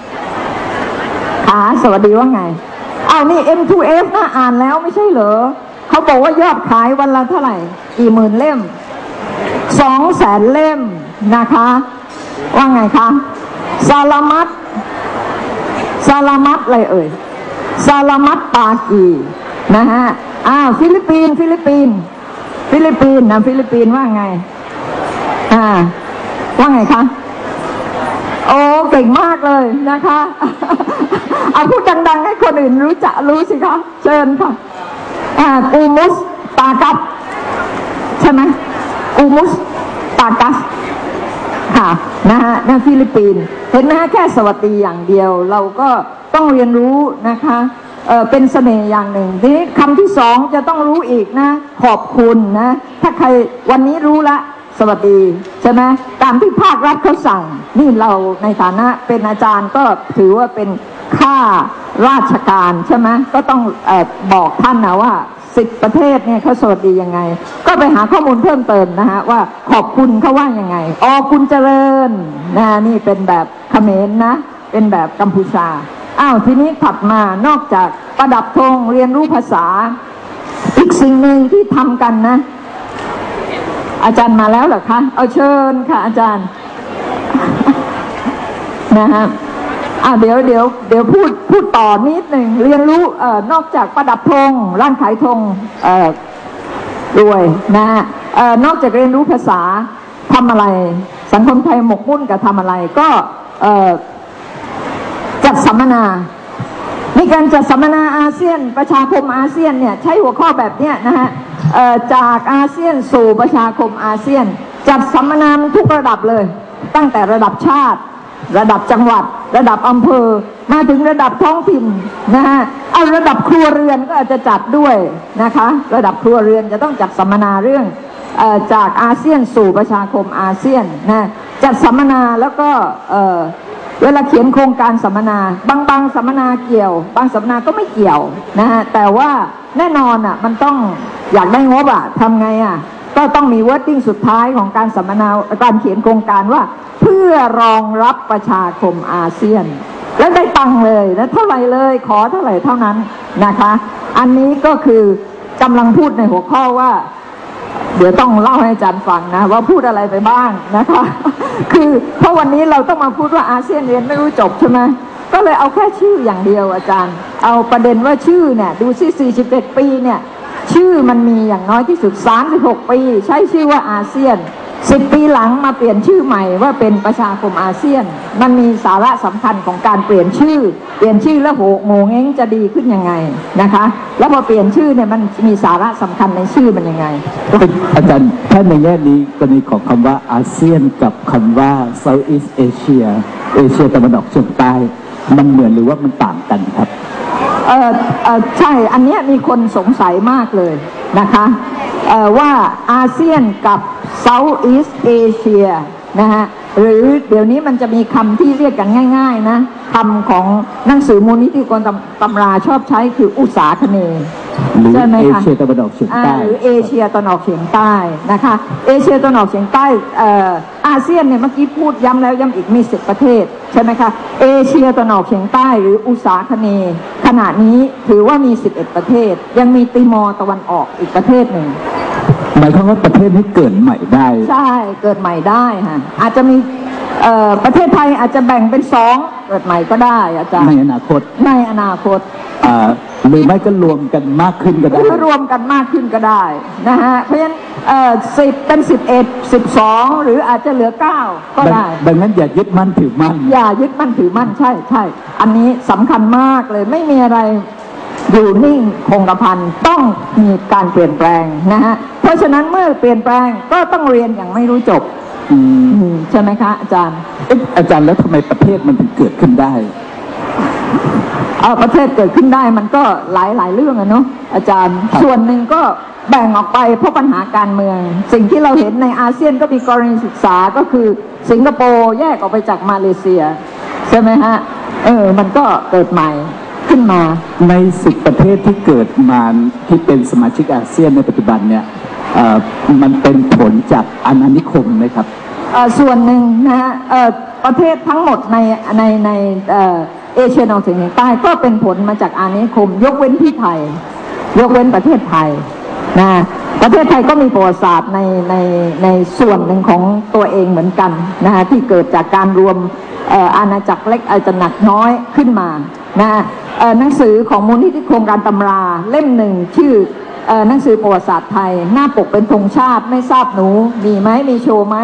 สวัสดีว่าไงนี่ M2F น่าอ่านแล้วไม่ใช่เหรอเขาบอกว่ายอดขายวันละเท่าไหร่กี่หมื่นเล่ม200,000 เล่มนะคะว่าไงคะซาลามัดอะไรซาลามัดปากีนะฮะฟิลิปปินส์ว่าไงว่าไงคะโอ้เก่งมากเลยนะคะพูดดังๆให้คนอื่นรู้สิคะเชิญค่ะกูมุสตากัสใช่ไหมกูมุสตากัสค่ะนะฮะฟิลิปปินส์เห็นไหมแค่สวัสดีอย่างเดียวเราก็ต้องเรียนรู้นะคะเป็นเสน่ห์อย่างหนึ่งทีนี้คำที่2จะต้องรู้อีกนะขอบคุณนะถ้าใครวันนี้รู้ละสวัสดีใช่ไหมตามที่ภาครัฐเขาสั่งนี่เราในฐานะเป็นอาจารย์ก็ถือว่าเป็นข้าราชการใช่ไหมก็ต้องบอกท่านนะว่า10 ประเทศเนี่ยเขาสวัสดียังไงก็ไปหาข้อมูลเพิ่มเติมนะฮะว่าขอบคุณเขาว่ายังไงคุณเจริญนะนี่เป็นแบบเขมรนะเป็นแบบกัมพูชาทีนี้ถัดมานอกจากประดับธงเรียนรู้ภาษาอีกสิ่งหนึ่งที่ทำกันนะอาจารย์มาแล้วเหรอคะเอาเชิญค่ะอาจารย์นะฮะเดี๋ยวพูดต่อนิดหนึ่งเรียนรู้นอกจากประดับธงร้านขายธงด้วยนะฮะนอกจากเรียนรู้ภาษาทำอะไรสังคมไทยหมกมุ่นกับทำอะไรก็จัดสัมมนามีการจัดสัมมนาอาเซียนประชาคมอาเซียนเนี่ยใช้หัวข้อแบบเนี้ยนะฮะจากอาเซียนสู่ประชาคมอาเซียนจัดสัมมนาทุกระดับเลยตั้งแต่ระดับชาติระดับจังหวัดระดับอำเภอมาถึงระดับท้องถิ่นนะฮะระดับครัวเรือนก็อาจจะจัดด้วยนะคะระดับครัวเรือนจะต้องจัดสัมมนาเรื่องจากอาเซียนสู่ประชาคมอาเซียนนะจัดสัมมนาแล้วก็เวลาเขียนโครงการสัมมนาบางสัมมนาเกี่ยวบางสัมมนาก็ไม่เกี่ยวนะฮะแต่ว่าแน่นอนมันต้องอยากได้งบทำไงก็ต้องมีวอร์ดดิ้งสุดท้ายของการสัมมนาการเขียนโครงการว่าเพื่อรองรับประชาคมอาเซียนแล้วได้ตังค์เลยแล้วเท่าไหร่เลยขอเท่าไหร่เท่านั้นนะคะอันนี้ก็คือกำลังพูดในหัวข้อว่าเดี๋ยวต้องเล่าให้อาจารย์ฟังนะว่าพูดอะไรไปบ้างนะคะคือเพราะวันนี้เราต้องมาพูดว่าอาเซียนเรียนไม่รู้จบใช่ไหมก็เลยเอาแค่ชื่ออย่างเดียวอาจารย์เอาประเด็นว่าชื่อเนี่ยดูซิ41 ปีเนี่ยชื่อมันมีอย่างน้อยที่สุด36 ปีใช้ชื่อว่าอาเซียน10 ปีหลังมาเปลี่ยนชื่อใหม่ว่าเป็นประชาคมอาเซียนมันมีสาระสำคัญของการเปลี่ยนชื่อแล้วโง่เง้งจะดีขึ้นยังไงนะคะแล้วพอเปลี่ยนชื่อเนี่ยมันมีสาระสำคัญในชื่อมันยังไงอาจารย์ท่านในแง่นี้กรณีของคำว่าอาเซียนกับคำว่า Southeast Asia เอเชียตะวันออกเฉียงใต้มันเหมือนหรือว่ามันต่างกันครับใช่อันนี้มีคนสงสัยมากเลยนะคะว่าอาเซียนกับ Southeast Asia นะฮะหรือเดี๋ยวนี้มันจะมีคำที่เรียกกันง่ายๆนะคำของหนังสือมูลนิธิกรตำราชอบใช้คืออุษาคเนย์หรือใช่ไหมเอคะเชียตะวันออกเฉียงใต้หรือเอเชียตะวันออกเฉียงใต้นะคะเอเชียตะวันออกเฉียงใต้อาเซียนเนี่ยเมื่อกี้พูดย้ำแล้วย้ำอีกมี10ประเทศใช่ไหมคะเอเชียตะวันออกเฉียงใต้หรืออุษาคเนย์ขณะนี้ถือว่ามี11ประเทศยังมีติมอร์ตะวันออกอีกประเทศหนึ่งหมายความว่าประเทศนี้เกิดใหม่ได้ใช่เกิดใหม่ได้ค่ะอาจจะมีประเทศไทยอาจจะแบ่งเป็น2เกิดใหม่ก็ได้อาจารย์ในอนาคตในอนาคตหรือไม่ก็รวมกันมากขึ้นก็หได้รือรวมกันมากขึ้นก็ได้นะฮะเพราะฉะนั้น10เป็น11 12หรืออาจจะเหลือ9ก็ได้ดังนั้นอย่ายึดมั่นถือมั่นอย่ายึดมั่นถือมั่นใช่ใช่อันนี้สำคัญมากเลยไม่มีอะไรอยู่นิ่งคงกระพันต้องมีการเปลี่ยนแปลงนะฮะเพราะฉะนั้นเมื่อเปลี่ยนแปลงก็ต้องเรียนอย่างไม่รู้จบใช่ไหมคะอาจารย์อาจารย์แล้วทำไมประเทศมันถึงเกิดขึ้นได้ประเทศเกิดขึ้นได้มันก็หลายเรื่องอะเนาะอาจารย์ส่วนหนึ่งก็แบ่งออกไปเพราะปัญหาการเมืองสิ่งที่เราเห็นในอาเซียนก็มีกรณีศึกษาก็คือสิงคโปร์แยกออกไปจากมาเลเซียใช่ไหมฮะมันก็เกิดใหม่ขึ้นมาใน10ประเทศที่เกิดมาที่เป็นสมาชิกอาเซียนในปัจจุบันเนี่ยมันเป็นผลจากอาณานิคมไหมครับส่วนหนึ่งนะฮะประเทศทั้งหมดในเอเชียตะวันออกเฉียงใต้ก็เป็นผลมาจากอาณานิคมยกเว้นที่ไทยยกเว้นประเทศไทยนะประเทศไทยก็มีประวัติศาสตร์ในส่วนหนึ่งของตัวเองเหมือนกันนะฮะที่เกิดจากการรวมอาณาจักรเล็กอาณาจักรน้อยขึ้นมานะหนังสือของมูลนิธิโครงการตำราเล่มหนึ่งชื่อหนังสือประวัติศาสตร์ไทยหน้าปกเป็นธงชาติไม่ทราบหนูมีไหมมีโชว์ไหม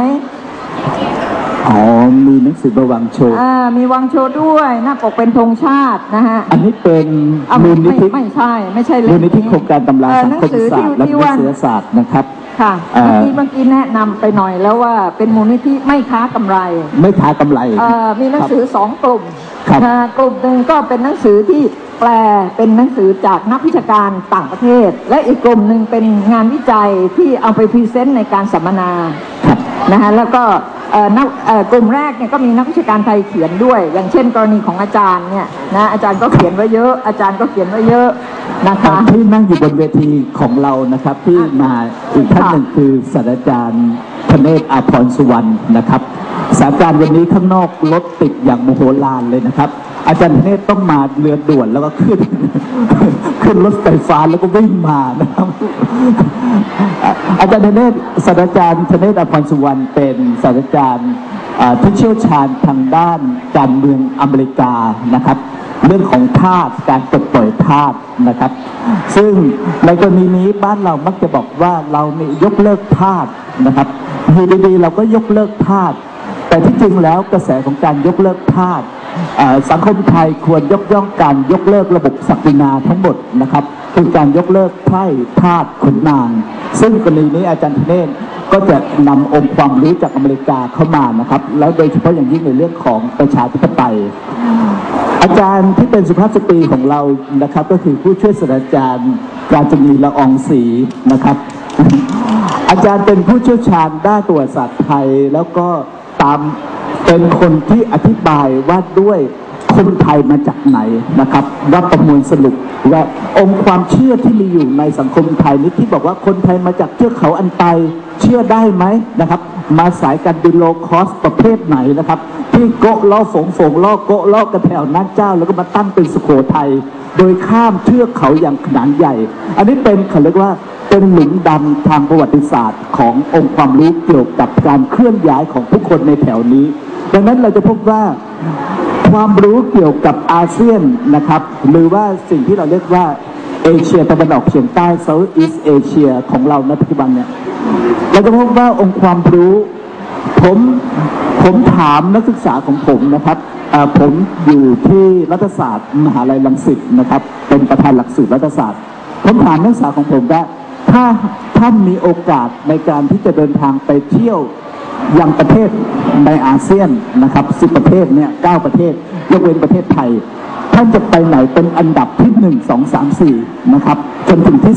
มีหนังสือประวังโชว์มีวังโชว์ด้วยหน้าปกเป็นธงชาตินะฮะอันนี้เป็นมูลนิธิไม่ใช่มูลนิธิโครงการตำราสังคมศาสตร์และวิทยาศาสตร์นะครับค่ะเมื่อกี้แนะนำไปหน่อยแล้วว่าเป็นมูลนิธิไม่ค้ากำไรมีหนังสือ2กลุ่มกลุ่มหนึ่งก็เป็นหนังสือที่แปลเป็นหนังสือจากนักวิชาการต่างประเทศและอีกกลุ่มหนึ่งเป็นงานวิจัยที่เอาไปพรีเซนต์ในการสัมมนานะฮะแล้วก็กลุ่มแรกเนี่ยก็มีนักวิชาการไทยเขียนด้วยอย่างเช่นกรณีของอาจารย์เนี่ยนะอาจารย์ก็เขียนไว้เยอะอาจารย์ก็เขียนไว้เยอะนะคะที่นั่งอยู่บนเวทีของเรานะครับที่มาอีกท่านหนึ่งคือศาสตราจารย์ธเนศ อาภรณ์สุวรรณนะครับศาสตราจารย์วันนี้ข้างนอกรถติดอย่างโมโหลานเลยนะครับอาจารย์ธเนศต้องมาเรือด่วนแล้วก็ขึ้นรถไฟฟ้าแล้วก็วิ่งมานะครับอาจารย์ธเนศศาสตราจารย์ธเนศ อาภรณ์สุวรรณเป็นศาสตราจารย์ที่เชี่ยวชาญทางด้านการเมืองอเมริกานะครับเรื่องของทาสการปลดปล่อยทาสนะครับซึ่งในกรณีนี้บ้านเรามักจะบอกว่าเราเนี่ยยกเลิกทาสนะครับอยู่ดีๆเราก็ยกเลิกทาสแต่ที่จริงแล้วกระแสของการยกเลิกทาสสังคมไทยควรยกย่องการยกเลิกระบบศักดินาทั้งหมดนะครับเป็นการยกเลิกไพร่ทาสขุนนางซึ่งกรณีนี้อาจารย์ธเนศก็จะนำองค์ความรู้จากอเมริกาเข้ามานะครับแล้วโดยเฉพาะอย่างยิ่งในเรื่องของประชาธิปไตยอาจารย์ที่เป็นสุภาพสตรีของเรานะครับก็คือผู้ช่วยศาสตราจารย์กาญจนี ละอองศรีนะครับอาจารย์เป็นผู้เชี่ยวชาญด้านประวัติศาสตร์ไทยแล้วก็เป็นคนที่อธิบายว่าด้วยคนไทยมาจากไหนนะครับรับประมวลสรุปว่าองค์ความเชื่อที่มีอยู่ในสังคมไทยนี้ที่บอกว่าคนไทยมาจากเทือกเขาอันไตเชื่อได้ไหมนะครับมาสายการบินโลคอสประเภทไหนนะครับที่โกะล้อฝงล้อโกะล้อกระแถวนักเจ้าแล้วก็มาตั้งเป็นสุโขทัยโดยข้ามเทือกเขาอย่างขนาดใหญ่อันนี้เป็นเขาเรียกว่าเป็นหลุมดำทางประวัติศาสตร์ขององค์ความรู้เกี่ยวกับการเคลื่อนย้ายของผู้คนในแถวนี้ดังนั้นเราจะพบว่าความรู้เกี่ยวกับอาเซียนนะครับหรือว่าสิ่งที่เราเรียกว่าเอเชียตะวันออกเฉียงใต้ South East Asia ของเราในปัจจุบันเนี่ยเราจะพบว่าองค์ความรู้ผมถามนักศึกษาของผมนะครับผมอยู่ที่รัฐศาสตร์มหาลัยรังสิตนะครับเป็นประธานหลักสูตรรัฐศาสตร์ผมถามนักศึกษาของผมว่าถ้าท่านมีโอกาสในการที่จะเดินทางไปเที่ยวยังประเทศในอาเซียนนะครับ10ประเทศเนี่ย9ประเทศยกเว้นประเทศไทยท่านจะไปไหนเป็นอันดับที่1 2 3 4นะครับจนถึงที่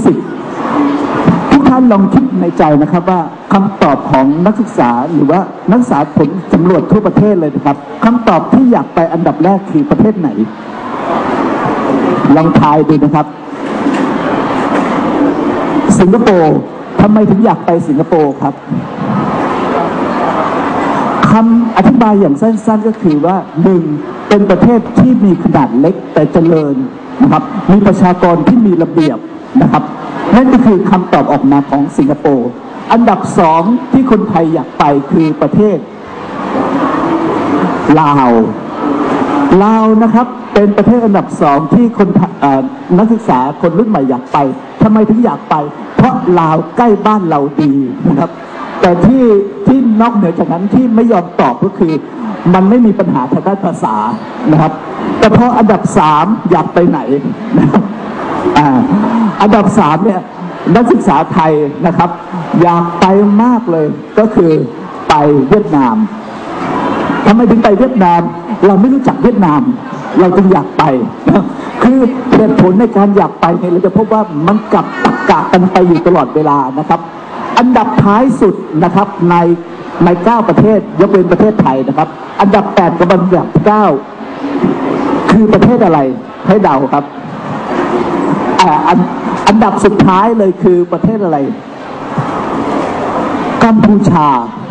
10ทุกท่านลองคิดในใจนะครับว่าคำตอบของนักศึกษาหรือว่านักศึกษาผลสำรวจทั่วประเทศเลยนะครับคำตอบที่อยากไปอันดับแรกคือประเทศไหนลองทายดูนะครับสิงคโปร์ทำไมถึงอยากไปสิงคโปร์ครับคำอธิบายอย่างสั้นๆก็คือว่าหนึ่งเป็นประเทศที่มีขนาดเล็กแต่เจริญนะครับมีประชากรที่มีระเบียบนะครับนั่นก็คือคำตอบออกมาของสิงคโปร์อันดับสองที่คนไทยอยากไปคือประเทศลาวนะครับเป็นประเทศอันดับสองที่คนนักศึกษาคนรุ่นใหม่อยากไปทำไมถึงอยากไปเพราะลาวใกล้บ้านเราดีนะครับแต่ที่นอกเหนือจากนั้นที่ไม่ยอมตอบก็คือมันไม่มีปัญหาทางด้านภาษานะครับแต่พออันดับสามอยากไปไหนนะครับอันดับสามเนี่ยนักศึกษาไทยนะครับอยากไปมากเลยก็คือไปเวียดนามทำไมถึงไปเวียดนามเราไม่รู้จักเวียดนามเราจึงอยากไปคือเหตุผลในการอยากไปเนี่ยเราจะพบว่ามันกลับตักกะกันไปอยู่ตลอดเวลานะครับอันดับท้ายสุดนะครับใน9ประเทศยกเว้นประเทศไทยนะครับอันดับ8กับอันดับ9คือประเทศอะไรให้เดาครับอันดับสุดท้ายเลยคือประเทศอะไรกัมพูชา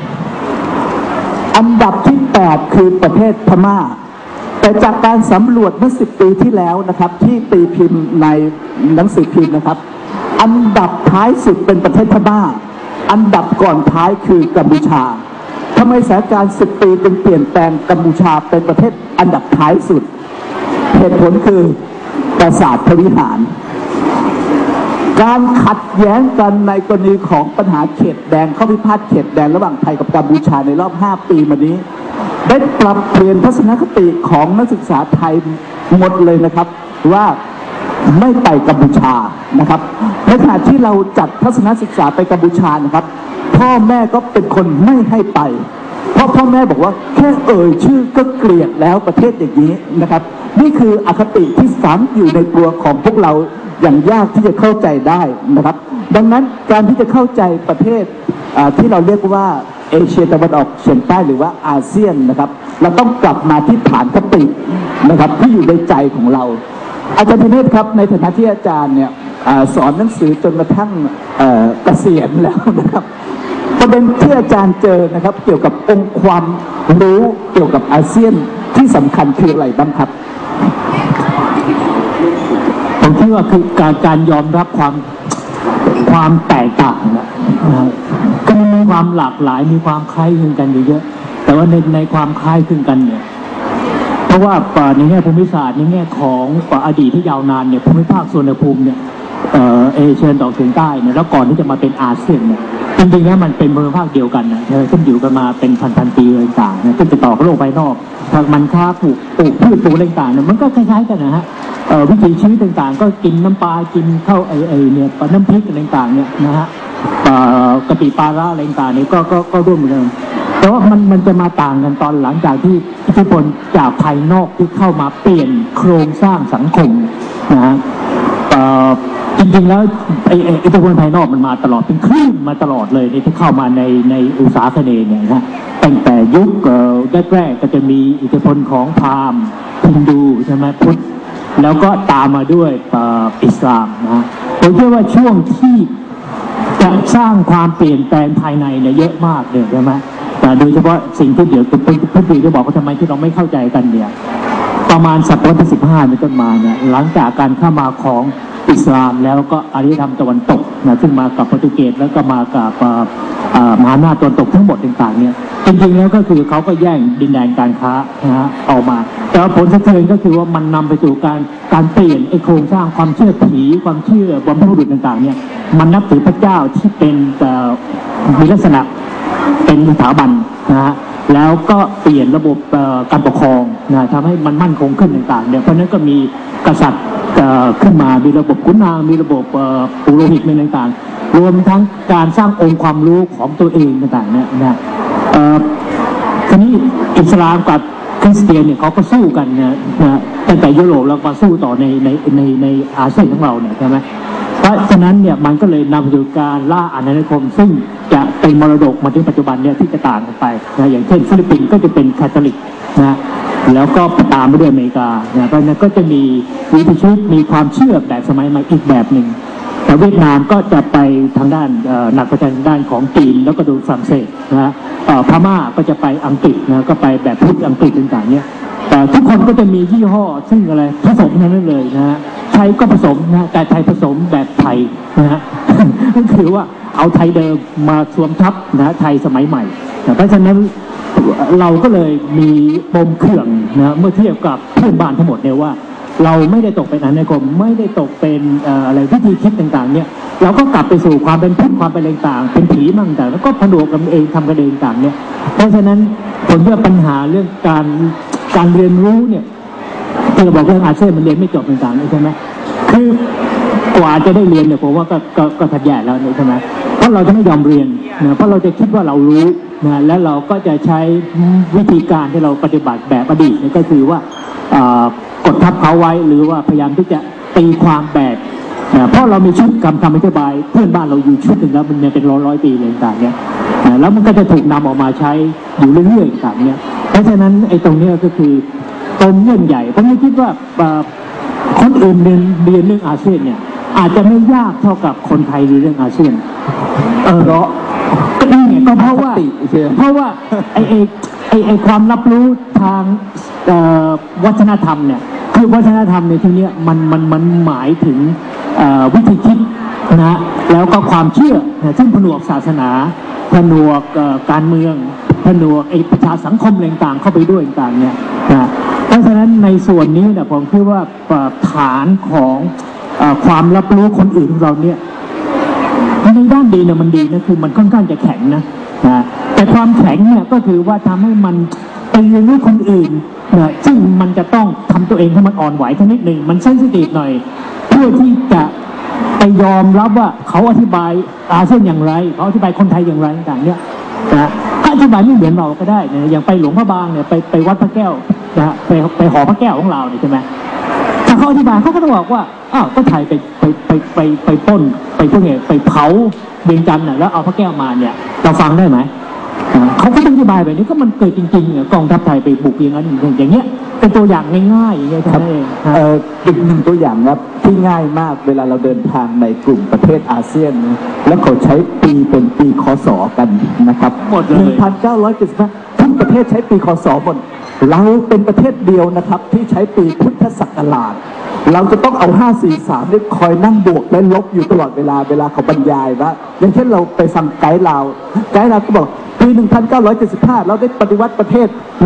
อันดับที่8คือประเทศพม่าแต่จากการสำรวจเมื่อ10 ปีที่แล้วนะครับที่ตีพิมพ์ในหนังสือพิมพ์นะครับอันดับท้ายสุดเป็นประเทศพม่าอันดับก่อนท้ายคือกัมพูชาทำไมสถานการณ์10 ปีจึงเปลี่ยนแปลงกัมพูชาเป็นประเทศอันดับท้ายสุดเหตุผลคือปราสาทพระวิหารการขัดแย้งกันในกรณีของปัญหาเขตแดงข้อพิพาทเขตแดงระหว่างไทยกับกัมพูชาในรอบ5 ปีมานี้ได้ปรับเปลี่ยนทัศนคติของนักศึกษาไทยหมดเลยนะครับว่าไม่ไปกัมพูชานะครับในขณะที่เราจัดทัศนศึกษาไปกัมพูชานะครับพ่อแม่ก็เป็นคนไม่ให้ไปเพราะพ่อแม่บอกว่าแค่ชื่อก็เกลียดแล้วประเทศอย่างนี้นะครับนี่คืออคติที่ฝังอยู่ในตัวของพวกเราอย่างยากที่จะเข้าใจได้นะครับดังนั้นการที่จะเข้าใจประเทศที่เราเรียกว่าเอเชียตะวันออกเฉียงใต้หรือว่าอาเซียนนะครับเราต้องกลับมาที่ฐานคตินะครับที่อยู่ในใจของเราอาจารย์ธเนศครับในฐานะที่อาจารย์เนี่ยสอนหนังสือจนกระทั่งเกษียณแล้วนะครับประเด็นที่อาจารย์เจอนะครับเกี่ยวกับองค์ความรู้เกี่ยวกับอาเซียนที่สำคัญคืออะไรบ้างครับผมคิดว่าคือการยอมรับความแตกต่างนะครับก็มีความหลากหลายมีความคล้ายคลึงกันอยู่เยอะแต่ว่าในความคล้ายคลึงกันเนี่ยเพราะว่าในแง่ภูมิศาสตร์ในแง่ของอดีตที่ยาวนานเนี่ยภูมิภาคส่วนภูมิเนี่ยเอเชียตะวันออกเฉียงใต้เนี่ยแล้วก่อนที่จะมาเป็นอาเซียนเนี่ยจริงๆแล้วมันเป็นภูมิภาคเดียวกันนะซึ่งอยู่กันมาเป็นพันปีต่างๆนะซึ่งติดต่อกับโลกภายนอกทางมันค้าปลูกพืชปลูกอะไรต่างๆเนี่ยมันก็คล้ายๆกันนะฮะวิถีชีวิตต่างๆก็กินน้ำปลากินข้าวเนี่ยน้ำพริกอะไรต่างๆเนี่ยนะฮะกะปิปลาร้าอะไรต่างๆเนี่ยก็ร่วมกันแต่ว่ามันจะมาต่างกันตอนหลังจากที่อิทธิพลจากภายนอกที่เข้ามาเปลี่ยนโครงสร้างสังคมนะฮะจริงๆแล้วอิทธิพลภายนอกมันมาตลอดเป็นคลื่นมาตลอดเลยที่เข้ามาในอุตสาหกรรมเนี่ยนะตั้งแต่ยุคแรกๆก็จะมีอิทธิพลของพราหมณ์ฮินดูใช่ไหมพุทธแล้วก็ตามมาด้วยอิสลามนะผมเชื่อว่าช่วงที่จะสร้างความเปลี่ยนแปลงภายในเนี่ยเยอะมากเลยใช่ไหมแต่โดยเฉพาะสิ่งที่เดี๋ยวพี่จะบอกว่าทำไมที่เราไม่เข้าใจกันเนี่ยประมาณศตวรรษที่15เป็นต้นมาเนี่ยหลังจากการเข้ามาของอิสลามแล้วก็อารยธรรมตะวันตกนะซึ่งมากับโปรตุเกสแล้วก็มากับมหาอำนาจตะวันตกทั้งหมดต่างๆเนี่ยจริงๆแล้วก็คือเขาก็แย่งดินแดนการค้านะฮะออกมาแต่ผลสะเทือนก็คือว่ามันนำไปสู่การเปลี่ยนโครงสร้างความเชื่อผีความเชื่อบรรพบุรุษต่างๆเนี่ยมันนับถือพระเจ้าที่เป็นมีลักษณะเป็นสถาบันนะฮะแล้วก็เปลี่ยนระบบการปกครองนะทำให้มันมั่นคงขึ้นต่างๆเนี่ยเพราะนั้นก็มีกษัตริย์ขึ้นมามีระบบขุนนางมีระบบปุโรหิตต่างๆรวมทั้งการสร้างองค์ความรู้ของตัวเองต่างๆเนี่ยนะทีนี้อิสลามกับคริสเตียนเนี่ยเขาก็สู้กันนะตั้งแต่ยุโรปแล้วมาสู้ต่อในอาเซียนของเราเนี่ยใช่ไหมเพราะฉะนั้นเนี่ยมันก็เลยนำไปสู่การล่าอาณานิคมซึ่งจะเป็นมรดกมาถึงปัจจุบันเนี่ยที่จะต่างกันไปนะอย่างเช่นฟิลิปปินส์ก็จะเป็นคาทอลิกนะแล้วก็ตามไปด้วยอเมริกานะเพราะนั้นก็จะมีวิถีชีวิตมีความเชื่อแบบสมัยใหม่อีกแบบหนึ่งแต่เวียดนามก็จะไปทางด้านหนักไปทางด้านของจีนแล้วก็ดูฝรั่งเศสนะฮะพม่าก็จะไปอังกฤษนะก็ไปแบบพุทธอังกฤษต่างๆเนี่ยแต่ทุกคนก็จะมียี่ห้อซึ่งอะไรผสมนั้นเลยนะฮะไทยก็ผสมนะแต่ไทยผสมแบบไทยนะฮะ ก็คือว่าเอาไทยเดิมมาสวมทับนะไทยสมัยใหม่เพราะฉะนั้นเราก็เลยมีปมเขื่องนะเมื่อเทียบกับเพื่อนบ้านทั้งหมดเนี่ยว่าเราไม่ได้ตกเป็นอาณานิคมไม่ได้ตกเป็นอะไรวิธีคิดต่างๆเนี่ยเราก็กลับไปสู่ความเป็นพุทธความเป็นอะไรต่างเป็นผีมั่งแต่แล้วก็ผนวกกันเองทำกันเองต่างเนี่ยเพราะฉะนั้นผมว่าปัญหาเรื่องการเรียนรู้เนี่ยที่เราบอกเรื่องอาเซียนมันเรียนไม่จบต่างๆใช่ไหมคือกว่าจะได้เรียนเนี่ยผมว่าก็ทัดแย่แล้วใช่ไหมเพราะเราจะไม่ยอมเรียนนะเพราะเราจะคิดว่าเรารู้นะแล้วเราก็จะใช้วิธีการที่เราปฏิบัติแบบอดีตนี่ก็คือว่ากดทับเขาไว้หรือว่าพยายามที่จะตีความแบบเพราะเรามีชุดคำอธิบายเพื่อนบ้านเราอยู่ชุดหนึ่งแล้วมันเป็นร้อยปีเลยต่างเนี่ยแล้วมันก็จะถูกนำออกมาใช้อยู่เรื่อยๆต่างเนี่ยเพราะฉะนั้นไอ้ตรงนี้ก็คือตรงเงื่อนใหญ่ผมไม่คิดว่าคนอื่นเรียนเรื่องอาเซียนเนี่ยอาจจะไม่ยากเท่ากับคนไทยเรียนเรื่องอาเซียนเพราะก็นี่ไงก็เพราะว่าไอ้ความรับรู้ทางวัฒนธรรมเนี่ยคือวัฒนธรรมในที่นี้มันหมายถึงวิธีคิดนะแล้วก็ความเชื่อนะซึ่งผนวกศาสนาผนวกการเมืองผนวกไอ้ประชาสังคมต่างๆเข้าไปด้วยต่างๆเนี่ยนะเพราะฉะนั้นในส่วนนี้เนี่ยผมคิดว่าฐานของความรับรู้คนอื่นของเราเนี่ยในด้านดีเนี่ยมันดีนะคือมันค่อนข้างจะแข็งนะแต่ความแข็งเนี่ยก็คือว่าทำให้มันไปเรียนรู้คนอื่นนะซึ่งมันจะต้องทำตัวเองให้มันอ่อนไหวสักนิดหนึ่งมันเซนซิทีฟหน่อยเพื่อที่จะไปยอมรับว่าเขาอธิบายอาเซียนอย่างไรเขาอธิบายคนไทยอย่างไรต่างๆเนี่ยนะถ้าอธิบายไม่เหมือนเราก็ได้นะอย่างไปหลวงพระบางเนี่ยไปวัดพระแก้วนะไปหอพระแก้วของเราเนี่ยใช่ไหมถ้าเขาอธิบายเขาก็ต้องบอกว่าอ้าวก็ไทยไปปล้นไปพวกนี้ไปเผาเวียงจันทร์แล้วเอาพระแก้วมาเนี่ยเราฟังได้ไหมเขาก็ต้องอธิบายแบบนี้ก็มันเกิดจริงๆกองทัพไทยไปบุกอย่างนั้นอย่างเงี้ยเป็นตัวอย่างง่ายๆอย่างเงี้ยครับอีกหนึ่งตัวอย่างครับที่ง่ายมากเวลาเราเดินทางในกลุ่มประเทศอาเซียนแล้วเขาใช้ปีเป็นปีคศกันนะครับหมดเลย 1975ทุกประเทศใช้ปีคศหมดเราเป็นประเทศเดียวนะครับที่ใช้ปีพุทธศักราชเราจะต้องเอา543นี่คอยนั่งบวกและลบอยู่ตลอดเวลาเขาบรรยายว่าอย่างเช่นเราไปฟังไกด์เราก็บอกปี 1975เราได้ปฏิวัติประเทศ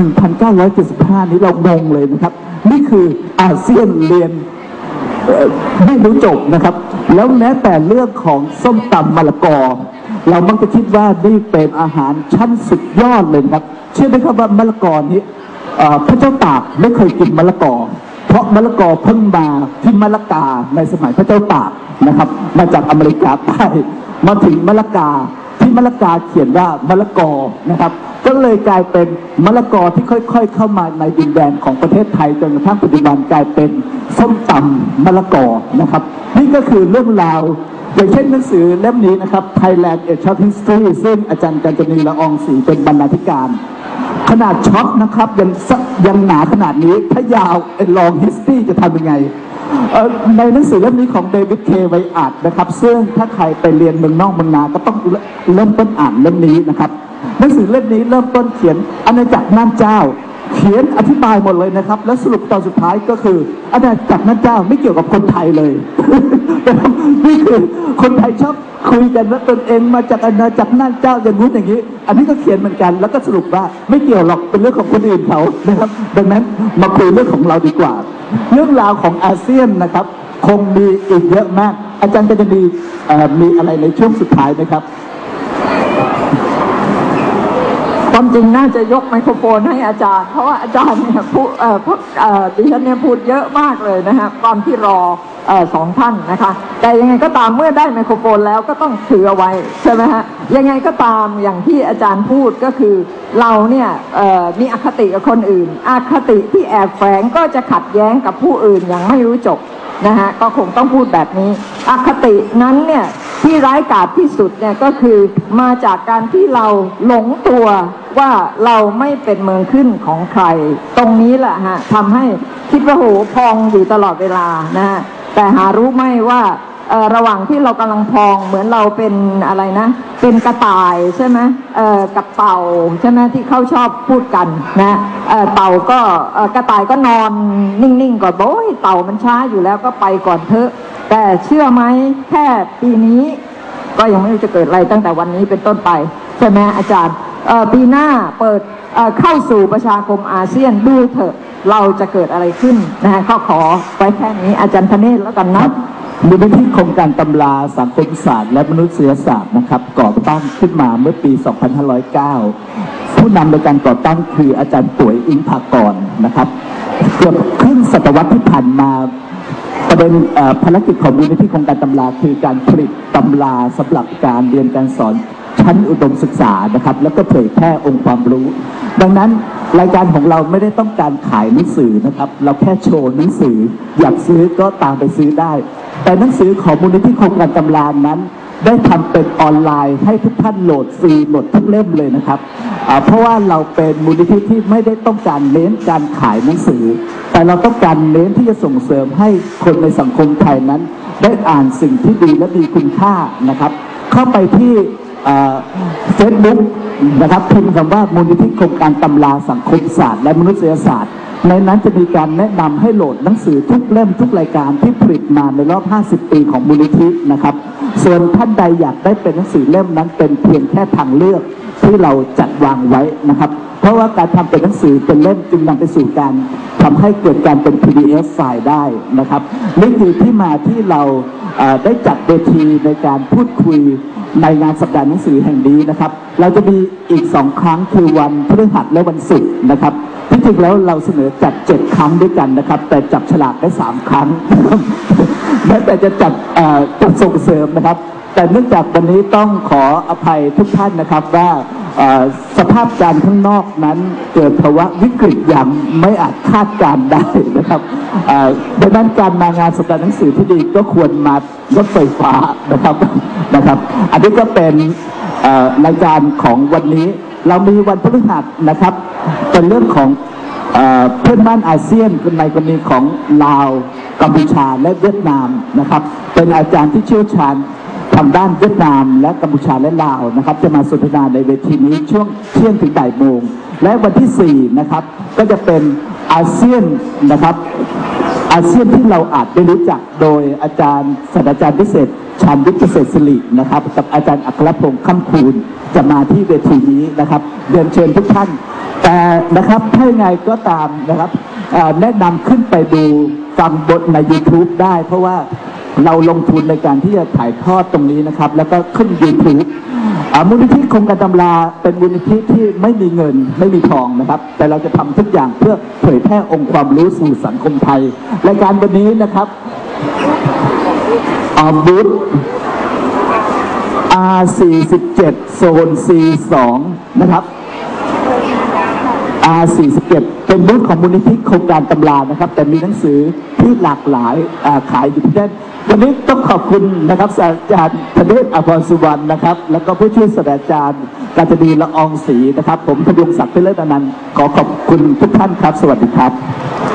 1975 นี้เรางงเลยนะครับนี่คืออาเซียนเรียนไม่รู้จบนะครับแล้วแม้แต่เรื่องของส้มตำมะละกอเรามักจะคิดว่านี่เป็นอาหารชั้นสุดยอดเลยครับเชื่อไหมครับว่ามะละกอนี้พระเจ้าตากไม่เคยกินมะละกอเพราะมะละกอเพิ่งมาที่มะละกาในสมัยพระเจ้าตากนะครับมาจากอเมริกาใต้มาถึงมะละกาที่มะละกาเขียนว่ามะละกอนะครับก็เลยกลายเป็นมะละกอที่ค่อยๆเข้ามาในดินแดนของประเทศไทยจนกระทั่งปัจจุบันกลายเป็นส้มตำมะละกอนะครับนี่ก็คือเรื่องราวอย่างเช่นหนังสือเล่มนี้นะครับ Thailand A Short History ซึ่งอาจารย์กัญจนีละอองศรีเป็นบรรณาธิการขนาดช็อตนะครับยังหนาขนาดนี้ถ้ายาวลอง history จะทำยังไงในหนังสือเล่มนี้ของเดวิดเคไวอัดนะครับซึ่งถ้าใครไปเรียนเมืองนอกเมืองนาก็ต้องเริ่มต้นอ่านเล่มนี้นะครับหนังสือเล่มนี้เริ่มต้นเขียนอาณาจักรน่านเจ้าเขียนอธิบายหมดเลยนะครับและสรุปตอนสุดท้ายก็คืออาณาจักรน่านเจ้าไม่เกี่ยวกับคนไทยเลย นี่คือคนไทยชอบคุยกันว่าตนเองมาจากอาณาจักรน่านเจ้าอย่างนู้นอย่างนี้อันนี้ก็เขียนเหมือนกันแล้วก็สรุปว่าไม่เกี่ยวหรอกเป็นเรื่องของคนอื่นเขานะครับดังนั้นมาคุยเรื่องของเราดีกว่าเรื่องราวของอาเซียนนะครับคงมีอีกเยอะมากอาจารย์ก็จะมีอะไรในช่วงสุดท้ายไหมครับความจริงน่าจะยกไมโครโฟนให้อาจารย์เพราะว่าอาจารย์เนี่ยดิฉันเนี่ยพูดเยอะมากเลยนะฮะตอนที่รอสองท่านนะคะแต่ยังไงก็ตามเมื่อได้ไมโครโฟนแล้วก็ต้องถือเอาไว้ใช่ไหมฮะยังไงก็ตามอย่างที่อาจารย์พูดก็คือเราเนี่ยมีอคติกับคนอื่นอคติที่แอบแฝงก็จะขัดแย้งกับผู้อื่นอย่างไม่รู้จบนะฮะก็คงต้องพูดแบบนี้อคตินั้นเนี่ยที่ร้ายกาจที่สุดเนี่ยก็คือมาจากการที่เราหลงตัวว่าเราไม่เป็นเมืองขึ้นของใครตรงนี้แหละฮะทำให้คิดว่าโหพองอยู่ตลอดเวลานะฮะแต่หารู้ไหมว่าระหว่างที่เรากำลังพองเหมือนเราเป็นอะไรนะเป็นกระต่ายใช่ไหมกับเต่าใช่ไหมที่เขาชอบพูดกันนะเต่าก็กระต่ายก็นอนนิ่งๆก่อนบอกโอ้ยเต่ามันช้าอยู่แล้วก็ไปก่อนเถอะแต่เชื่อไหมแค่ปีนี้ก็ยังไม่รู้จะเกิดอะไรตั้งแต่วันนี้เป็นต้นไปใช่ไหมอาจารย์ปีหน้าเปิดเข้าสู่ประชาคมอาเซียนดูเถอะเราจะเกิดอะไรขึ้นนะฮะขอไว้แค่นี้อาจารย์ธเนศแล้วกันนะมูลนิธิโครงการตำราสังคมศาสตร์และมนุษยศาสตร์นะครับก่อตั้งขึ้นมาเมื่อปี 2509 ผู้นำในการก่อตั้งคืออาจารย์ป่วยอิงภากรนะครับเกือบครึ่งศตวรรษที่ผ่านมาประเด็นภารกิจของมูลนิธิโครงการตำราคือการผลิตตำราสำหรับการเรียนการสอนชั้นอุดมศึกษานะครับแล้วก็เผยแพร่องค์ความรู้ดังนั้นรายการของเราไม่ได้ต้องการขายหนังสือนะครับเราแค่โชว์หนังสืออยากซื้อก็ตามไปซื้อได้แต่หนังสือของมูลนิธิโครงการตำรานั้นได้ทำเป็นออนไลน์ให้ทุกท่านโหลดฟรีโหลดทุกเล่มเลยนะครับเพราะว่าเราเป็นมูลนิธิที่ไม่ได้ต้องการเน้นการขายหนังสือแต่เราต้องการเน้นที่จะส่งเสริมให้คนในสังคมไทยนั้นได้อ่านสิ่งที่ดีและมีคุณค่านะครับเข้าไปที่เฟซบุ๊กนะครับพิมพ์คำว่ามูลนิธิโครงการตำราสังคมศาสตร์และมนุษยศาสตร์ในนั้นจะมีการแนะนำให้โหลดหนังสือทุกเล่มทุกรายการที่ผลิตมาในรอบ 50 ปีของมูลนิธินะครับส่วนท่านใดอยากได้เป็นหนังสือเล่มนั้นเป็นเพียงแค่ทางเลือกที่เราจัดวางไว้นะครับเพราะว่าการทำเป็นหนังสือเป็นเล่มจึงนำไปสู่การทำให้เกิดการเป็น PDF ไฟล์ได้นะครับนี่คือที่มาที่เราได้จัดเวทีในการพูดคุยในงานสัปดาห์หนังสือแห่งนี้นะครับเราจะมีอีก2 ครั้งคือวันพฤหัสและวันศุกร์นะครับที่จริงแล้วเราเสนอจัด7 ครั้งด้วยกันนะครับแต่จับฉลากได้3 ครั้งแม้แต่จะจัดส่งเสริมนะครับแต่เนื่องจากวันนี้ต้องขออภัยทุกท่านนะครับว่าสภาพการข้างนอกนั้นเกิดภาวะวิกฤตอย่างไม่อาจคาดการได้นะครับดังนั้นการมางานสัปดาห์หนังสือที่ดีก็ควรมารถไฟฟ้านะครับอันนี้ก็เป็นรายการของวันนี้เรามีวันพฤหัสนะครับเป็นเรื่องของเพื่อนบ้านอาเซียนในกรณีของลาวกัมพูชาและเวียดนามนะครับเป็นอาจารย์ที่เชี่ยวชาญทางด้านเวียดนามและกัมพูชาและลาวนะครับจะมาสนทนาในเวทีนี้ช่วงเที่ยงถึงบ่ายโมงและวันที่4นะครับก็จะเป็นอาเซียนนะครับอาเซียนที่เราอาจได้รู้จักโดยอาจารย์ศาสตราจารย์พิเศษชาญวิทย์เกษตรศิรินะครับกับอาจารย์อัครพงษ์ค่ำคูณจะมาที่เวทีนี้นะครับเรียนเชิญทุกท่านแต่นะครับถ้ายังไงก็ตามนะครับแนะนำขึ้นไปดูฟังบทใน YouTube ได้เพราะว่าเราลงทุนในการที่จะถ่ายทอดตรงนี้นะครับแล้วก็ขึ้น YouTube มูลนิธิโครงการตำราเป็นมูลนิธิที่ไม่มีเงินไม่มีทองนะครับแต่เราจะทำทุกอย่างเพื่อเผยแพร่องค์ความรู้สู่สังคมไทยรายการวันนี้นะครับบูธ R47 โซน C2 นะครับ R47 เป็นบูธของมูลนิธิโครงการตำรานะครับแต่มีหนังสือที่หลากหลายขายอยู่ที่นั่นวันนี้ต้องขอบคุณนะครับศาสตราจารย์ธเนศ อภรณ์สุวรรณนะครับแล้วก็ผู้ช่วยศาสตราจารย์กาญจนีละอองศรีนะครับผมธนงศักดิ์ เลิศอนันต์ขอขอบคุณทุกท่านครับสวัสดีครับ